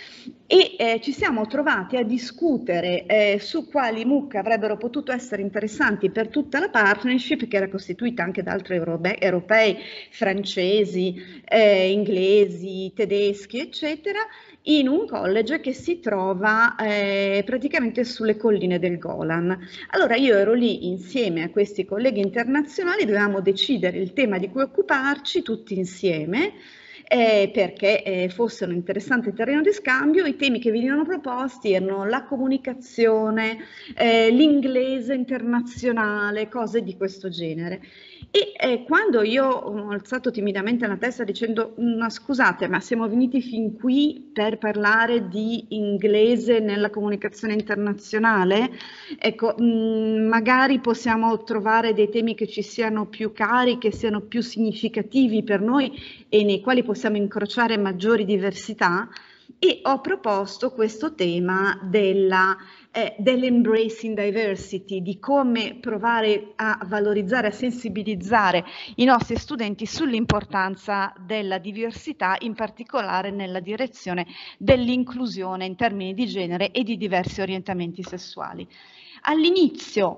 Speaker 4: E eh, ci siamo trovati a discutere eh, su quali MOOC avrebbero potuto essere interessanti per tutta la partnership, che era costituita anche da altri europe europei, francesi, eh, inglesi, tedeschi, eccetera, in un college che si trova eh, praticamente sulle colline del Golan. Allora io ero lì insieme a questi colleghi internazionali, dovevamo decidere il tema di cui occuparci tutti insieme, Eh, perché eh, fosse un interessante terreno di scambio. I temi che venivano proposti erano la comunicazione, eh, l'inglese internazionale, cose di questo genere. E eh, quando io ho alzato timidamente la testa dicendo: ma scusate, ma siamo venuti fin qui per parlare di inglese nella comunicazione internazionale? Ecco, mh, magari possiamo trovare dei temi che ci siano più cari, che siano più significativi per noi e nei quali possiamo incrociare maggiori diversità. e ho proposto questo tema della Eh, dell'embracing diversity, di come provare a valorizzare, a sensibilizzare i nostri studenti sull'importanza della diversità, in particolare nella direzione dell'inclusione in termini di genere e di diversi orientamenti sessuali. All'inizio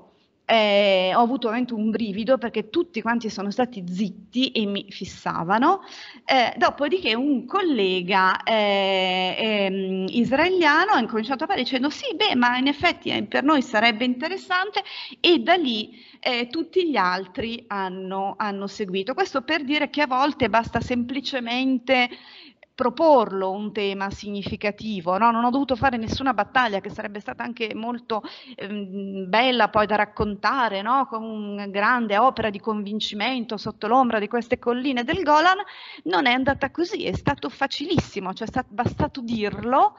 Speaker 4: Eh, ho avuto veramente un brivido perché tutti quanti sono stati zitti e mi fissavano, eh, dopodiché un collega eh, eh, israeliano ha incominciato a parlare dicendo sì, beh, ma in effetti eh, per noi sarebbe interessante, e da lì eh, tutti gli altri hanno, hanno seguito. Questo per dire che a volte basta semplicemente proporlo un tema significativo, no? Non ho dovuto fare nessuna battaglia, che sarebbe stata anche molto ehm, bella poi da raccontare, no? Con una grande opera di convincimento sotto l'ombra di queste colline del Golan. Non è andata così, è stato facilissimo, cioè è stato, bastato dirlo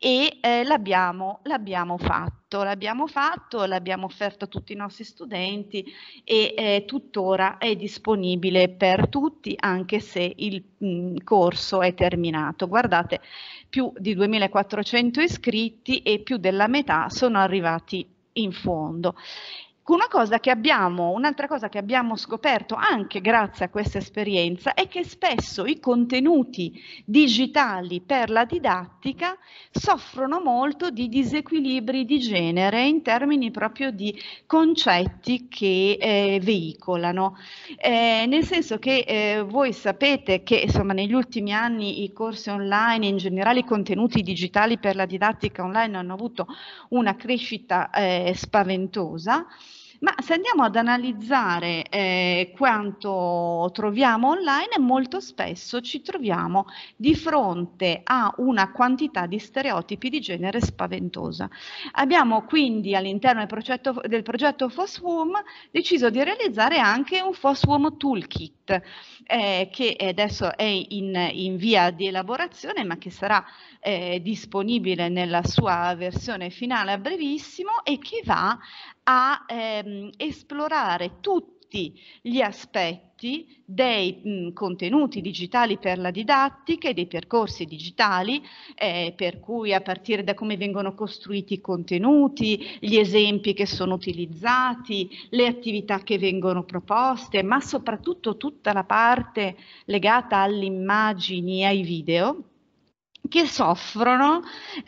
Speaker 4: e eh, l'abbiamo, l'abbiamo fatto, l'abbiamo fatto, l'abbiamo offerto a tutti i nostri studenti e eh, tuttora è disponibile per tutti, anche se il mh, corso è terminato. Guardate, più di duemilaquattrocento iscritti e più della metà sono arrivati in fondo. Una cosa che abbiamo, un'altra cosa che abbiamo scoperto anche grazie a questa esperienza è che spesso i contenuti digitali per la didattica soffrono molto di disequilibri di genere in termini proprio di concetti che eh, veicolano, eh, nel senso che eh, voi sapete che insomma negli ultimi anni i corsi online, in generale i contenuti digitali per la didattica online hanno avuto una crescita eh, spaventosa. Ma se andiamo ad analizzare eh, quanto troviamo online, molto spesso ci troviamo di fronte a una quantità di stereotipi di genere spaventosa. Abbiamo quindi all'interno del progetto, del progetto FOSWOM deciso di realizzare anche un FOSWOM Toolkit, eh, che adesso è in, in via di elaborazione, ma che sarà eh, disponibile nella sua versione finale a brevissimo, e che va a ehm, esplorare tutti gli aspetti dei mh, contenuti digitali per la didattica e dei percorsi digitali, eh, per cui a partire da come vengono costruiti i contenuti, gli esempi che sono utilizzati, le attività che vengono proposte, ma soprattutto tutta la parte legata alle immagini e ai video, che soffrono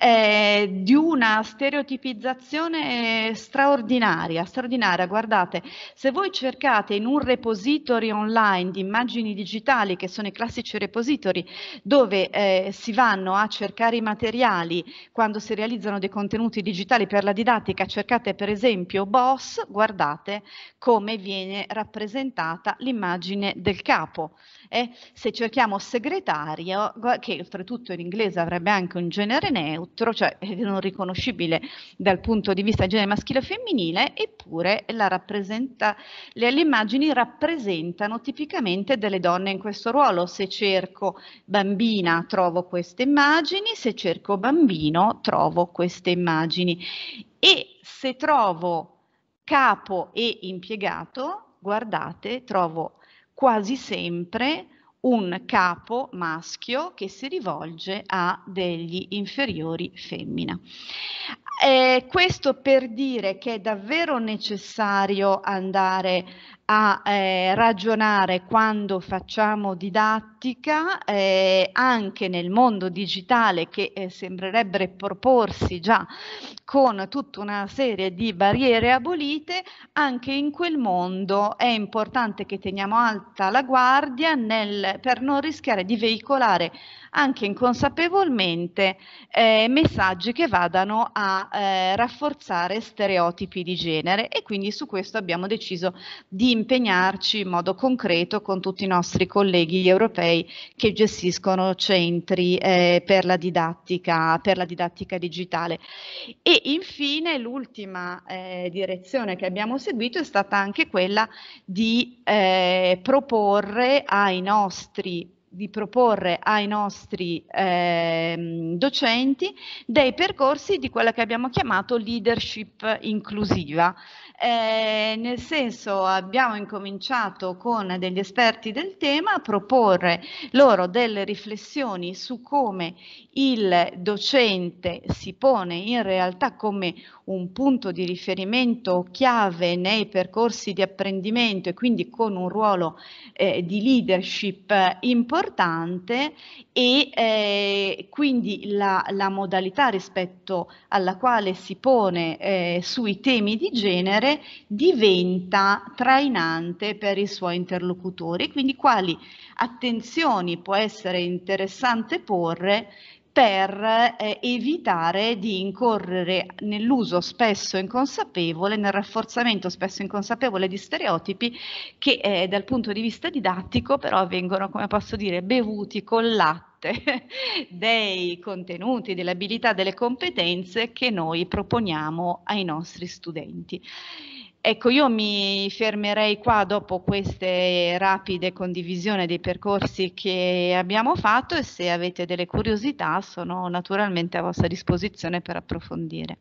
Speaker 4: eh, di una stereotipizzazione straordinaria, straordinaria. Guardate, se voi cercate in un repository online di immagini digitali, che sono i classici repository dove eh, si vanno a cercare i materiali quando si realizzano dei contenuti digitali per la didattica, cercate per esempio Boss, guardate come viene rappresentata l'immagine del capo. Eh, se cerchiamo segretario, che oltretutto in inglese avrebbe anche un genere neutro, cioè non riconoscibile dal punto di vista genere maschile o femminile, eppure la rappresenta, le, le immagini rappresentano tipicamente delle donne in questo ruolo. Se cerco bambina trovo queste immagini, se cerco bambino trovo queste immagini, e se trovo capo e impiegato, guardate, trovo quasi sempre un capo maschio che si rivolge a degli inferiori femmina. Eh, questo per dire che è davvero necessario andare a eh, ragionare quando facciamo didattica, eh, anche nel mondo digitale, che eh, sembrerebbe proporsi già con tutta una serie di barriere abolite. Anche in quel mondo è importante che teniamo alta la guardia nel, per non rischiare di veicolare anche inconsapevolmente eh, messaggi che vadano a eh, rafforzare stereotipi di genere, e quindi su questo abbiamo deciso di impegnarci in modo concreto con tutti i nostri colleghi europei che gestiscono centri eh, per la didattica, per la didattica digitale. E infine l'ultima eh, direzione che abbiamo seguito è stata anche quella di eh, proporre ai nostri di proporre ai nostri eh, docenti dei percorsi di quella che abbiamo chiamato leadership inclusiva. eh, nel senso abbiamo incominciato con degli esperti del tema a proporre loro delle riflessioni su come il docente si pone in realtà come un punto di riferimento chiave nei percorsi di apprendimento e quindi con un ruolo eh, di leadership importante e eh, quindi la, la modalità rispetto alla quale si pone eh, sui temi di genere diventa trainante per i suoi interlocutori, quindi quali attenzioni può essere interessante porre per eh, evitare di incorrere nell'uso spesso inconsapevole, nel rafforzamento spesso inconsapevole di stereotipi che eh, dal punto di vista didattico però vengono, come posso dire, bevuti col latte dei contenuti, delle abilità, delle competenze che noi proponiamo ai nostri studenti. Ecco, io mi fermerei qua dopo queste rapide condivisioni dei percorsi che abbiamo fatto e se avete delle curiosità sono naturalmente a vostra disposizione per approfondire.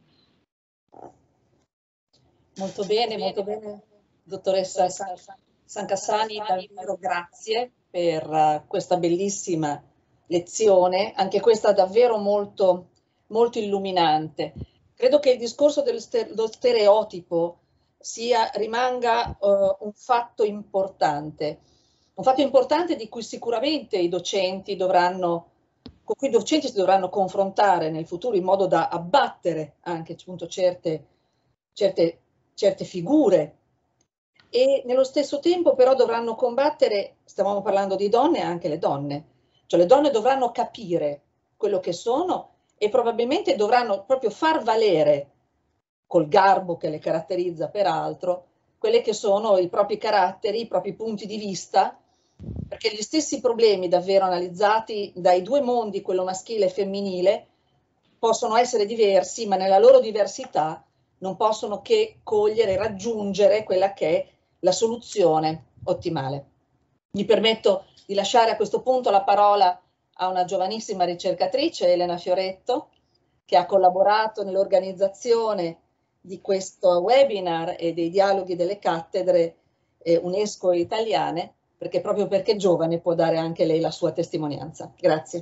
Speaker 3: Molto bene, molto bene, dottoressa Sancassani, davvero grazie per questa bellissima lezione, anche questa davvero molto, molto illuminante. Credo che il discorso dello stereotipo sia, rimanga uh, un fatto importante, un fatto importante di cui sicuramente i docenti dovranno, con cui i docenti si dovranno confrontare nel futuro in modo da abbattere anche appunto certe, certe, certe figure e nello stesso tempo però dovranno combattere, stavamo parlando di donne, anche le donne, cioè le donne dovranno capire quello che sono e probabilmente dovranno proprio far valere col garbo che le caratterizza peraltro, quelle che sono i propri caratteri, i propri punti di vista, perché gli stessi problemi davvero analizzati dai due mondi, quello maschile e femminile, possono essere diversi, ma nella loro diversità non possono che cogliere e raggiungere quella che è la soluzione ottimale. Mi permetto di lasciare a questo punto la parola a una giovanissima ricercatrice, Elena Fioretto, che ha collaborato nell'organizzazione di questo webinar e dei dialoghi delle cattedre eh, UNESCO italiane, perché proprio perché è giovane può dare anche lei la sua testimonianza. Grazie.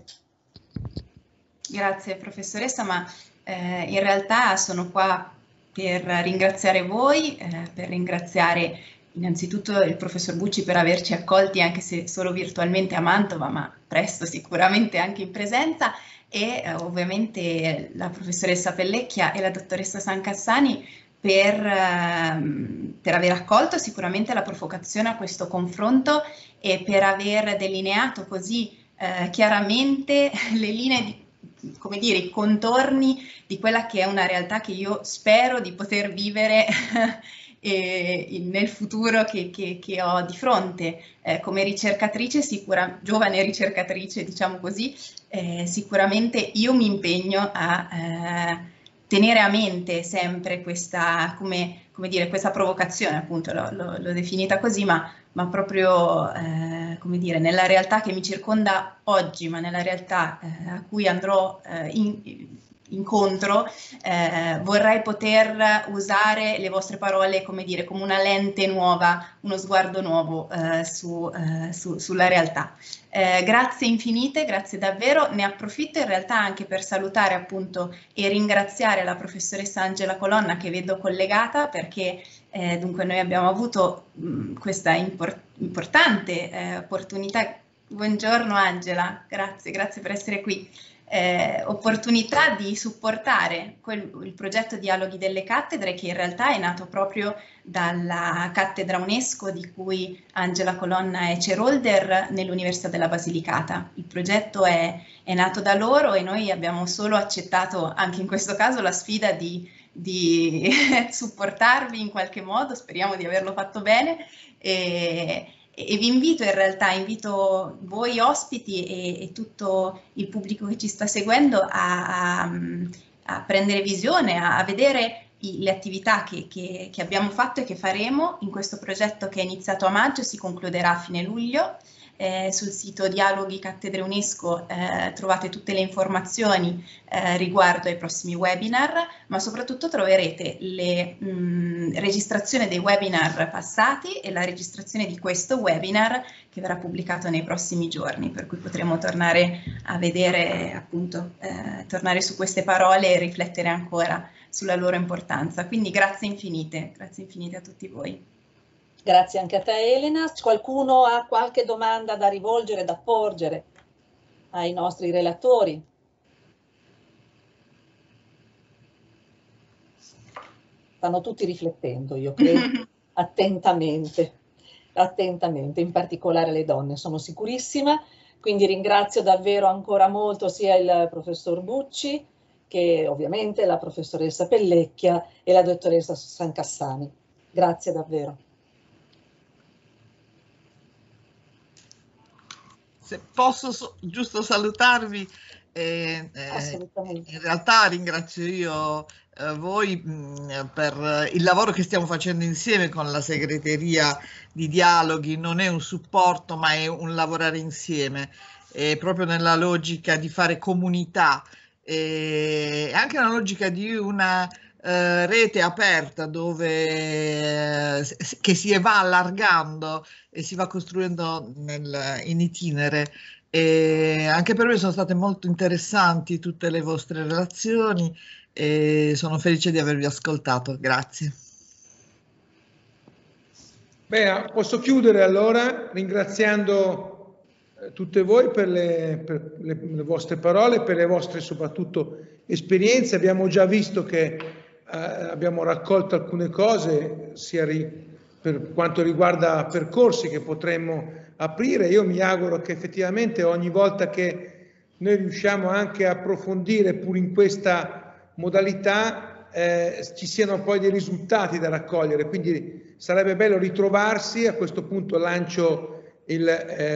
Speaker 5: Grazie professoressa, ma eh, in realtà sono qua per ringraziare voi, eh, per ringraziare innanzitutto il professor Bucci per averci accolti anche se solo virtualmente a Mantova, ma presto sicuramente anche in presenza, e eh, ovviamente la professoressa Pellecchia e la dottoressa Sancassani per, ehm, per aver accolto sicuramente la provocazione a questo confronto e per aver delineato così eh, chiaramente le linee di, come dire, i contorni di quella che è una realtà che io spero di poter vivere e nel futuro che, che, che ho di fronte eh, come ricercatrice, sicura, giovane ricercatrice, diciamo così, eh, sicuramente io mi impegno a eh, tenere a mente sempre questa, come, come dire, questa provocazione, appunto l'ho definita così, ma, ma proprio eh, come dire, nella realtà che mi circonda oggi, ma nella realtà eh, a cui andrò eh, in, incontro, eh, vorrei poter usare le vostre parole, come dire, come una lente nuova, uno sguardo nuovo eh, su, eh, su, sulla realtà. Eh, grazie infinite, grazie davvero. Ne approfitto in realtà anche per salutare appunto e ringraziare la professoressa Angela Colonna, che vedo collegata, perché eh, dunque noi abbiamo avuto mh, questa import importante eh, opportunità. Buongiorno Angela, grazie, grazie per essere qui. Eh, opportunità di supportare quel, il progetto Dialoghi delle Cattedre, che in realtà è nato proprio dalla cattedra UNESCO di cui Angela Colonna è chair holder nell'Università della Basilicata. Il progetto è, è nato da loro e noi abbiamo solo accettato anche in questo caso la sfida di, di supportarvi in qualche modo, speriamo di averlo fatto bene. E, E vi invito in realtà, invito voi ospiti e, e tutto il pubblico che ci sta seguendo a, a, a prendere visione, a, a vedere i, le attività che, che, che abbiamo fatto e che faremo in questo progetto che è iniziato a maggio, si concluderà a fine luglio, Eh, sul sito Dialoghi Cattedre UNESCO eh, trovate tutte le informazioni eh, riguardo ai prossimi webinar, ma soprattutto troverete le mh, registrazione dei webinar passati e la registrazione di questo webinar che verrà pubblicato nei prossimi giorni, per cui potremo tornare a vedere, appunto, eh, tornare su queste parole e riflettere ancora sulla loro importanza. Quindi grazie infinite, grazie infinite a tutti voi.
Speaker 3: Grazie anche a te Elena. Qualcuno ha qualche domanda da rivolgere, da porgere ai nostri relatori? Stanno tutti riflettendo, io credo, attentamente, attentamente, in particolare le donne, sono sicurissima. Quindi ringrazio davvero ancora molto sia il professor Bucci che ovviamente la professoressa Pellecchia e la dottoressa Sancassani. Grazie davvero.
Speaker 6: Se posso so, giusto salutarvi, eh, eh, in realtà ringrazio io eh, voi mh, per il lavoro che stiamo facendo insieme con la segreteria di Dialoghi. Non è un supporto ma è un lavorare insieme, è proprio nella logica di fare comunità e anche nella logica di una Uh, rete aperta dove, uh, che si va allargando e si va costruendo nel, in itinere. E anche per me sono state molto interessanti tutte le vostre relazioni e sono felice di avervi ascoltato. Grazie.
Speaker 1: Beh, posso chiudere allora ringraziando eh, tutte voi per, le, per le, le vostre parole, per le vostre soprattutto esperienze. Abbiamo già visto che Eh, abbiamo raccolto alcune cose sia ri, per quanto riguarda percorsi che potremmo aprire. Io mi auguro che effettivamente ogni volta che noi riusciamo anche a approfondire pur in questa modalità eh, ci siano poi dei risultati da raccogliere, quindi sarebbe bello ritrovarsi. A questo punto lancio il,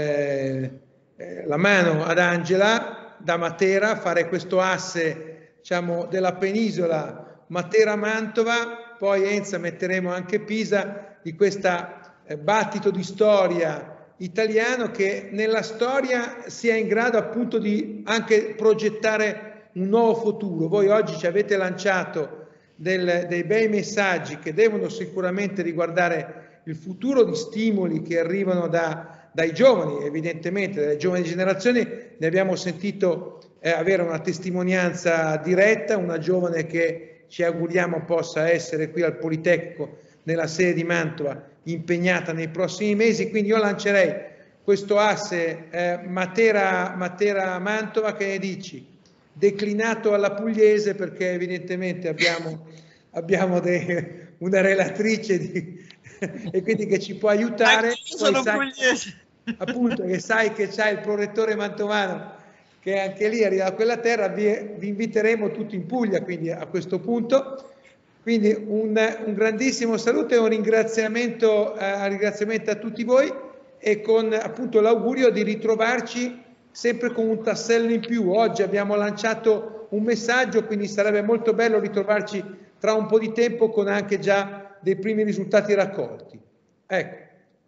Speaker 1: eh, eh, la mano ad Angela da Matera, fare questo asse, diciamo, della penisola Matera-Mantova, poi Enza metteremo anche Pisa, di questo eh, battito di storia italiano che nella storia sia in grado appunto di anche progettare un nuovo futuro. Voi oggi ci avete lanciato del, dei bei messaggi che devono sicuramente riguardare il futuro, di stimoli che arrivano da, dai giovani, evidentemente dalle giovani generazioni. Ne abbiamo sentito eh, avere una testimonianza diretta, una giovane che ci auguriamo possa essere qui al Politecnico nella sede di Mantova impegnata nei prossimi mesi. Quindi io lancerei questo asse eh, Matera, Matera-Mantova, che ne dici? Declinato alla pugliese, perché evidentemente abbiamo, abbiamo de, una relatrice di, e quindi che ci può aiutare.
Speaker 6: Io sono sai, pugliese.
Speaker 1: Appunto, che sai che c'è il prorettore mantovano che anche lì arriva a quella terra. Vi, vi inviteremo tutti in Puglia, quindi a questo punto. Quindi un, un grandissimo saluto e un ringraziamento, eh, ringraziamento a tutti voi, e con appunto l'augurio di ritrovarci sempre con un tassello in più. Oggi abbiamo lanciato un messaggio, quindi sarebbe molto bello ritrovarci tra un po' di tempo con anche già dei primi risultati raccolti. Ecco,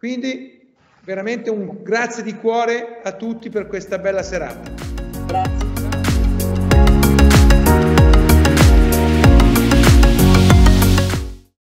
Speaker 1: quindi veramente un grazie di cuore a tutti per questa bella serata.
Speaker 3: Grazie.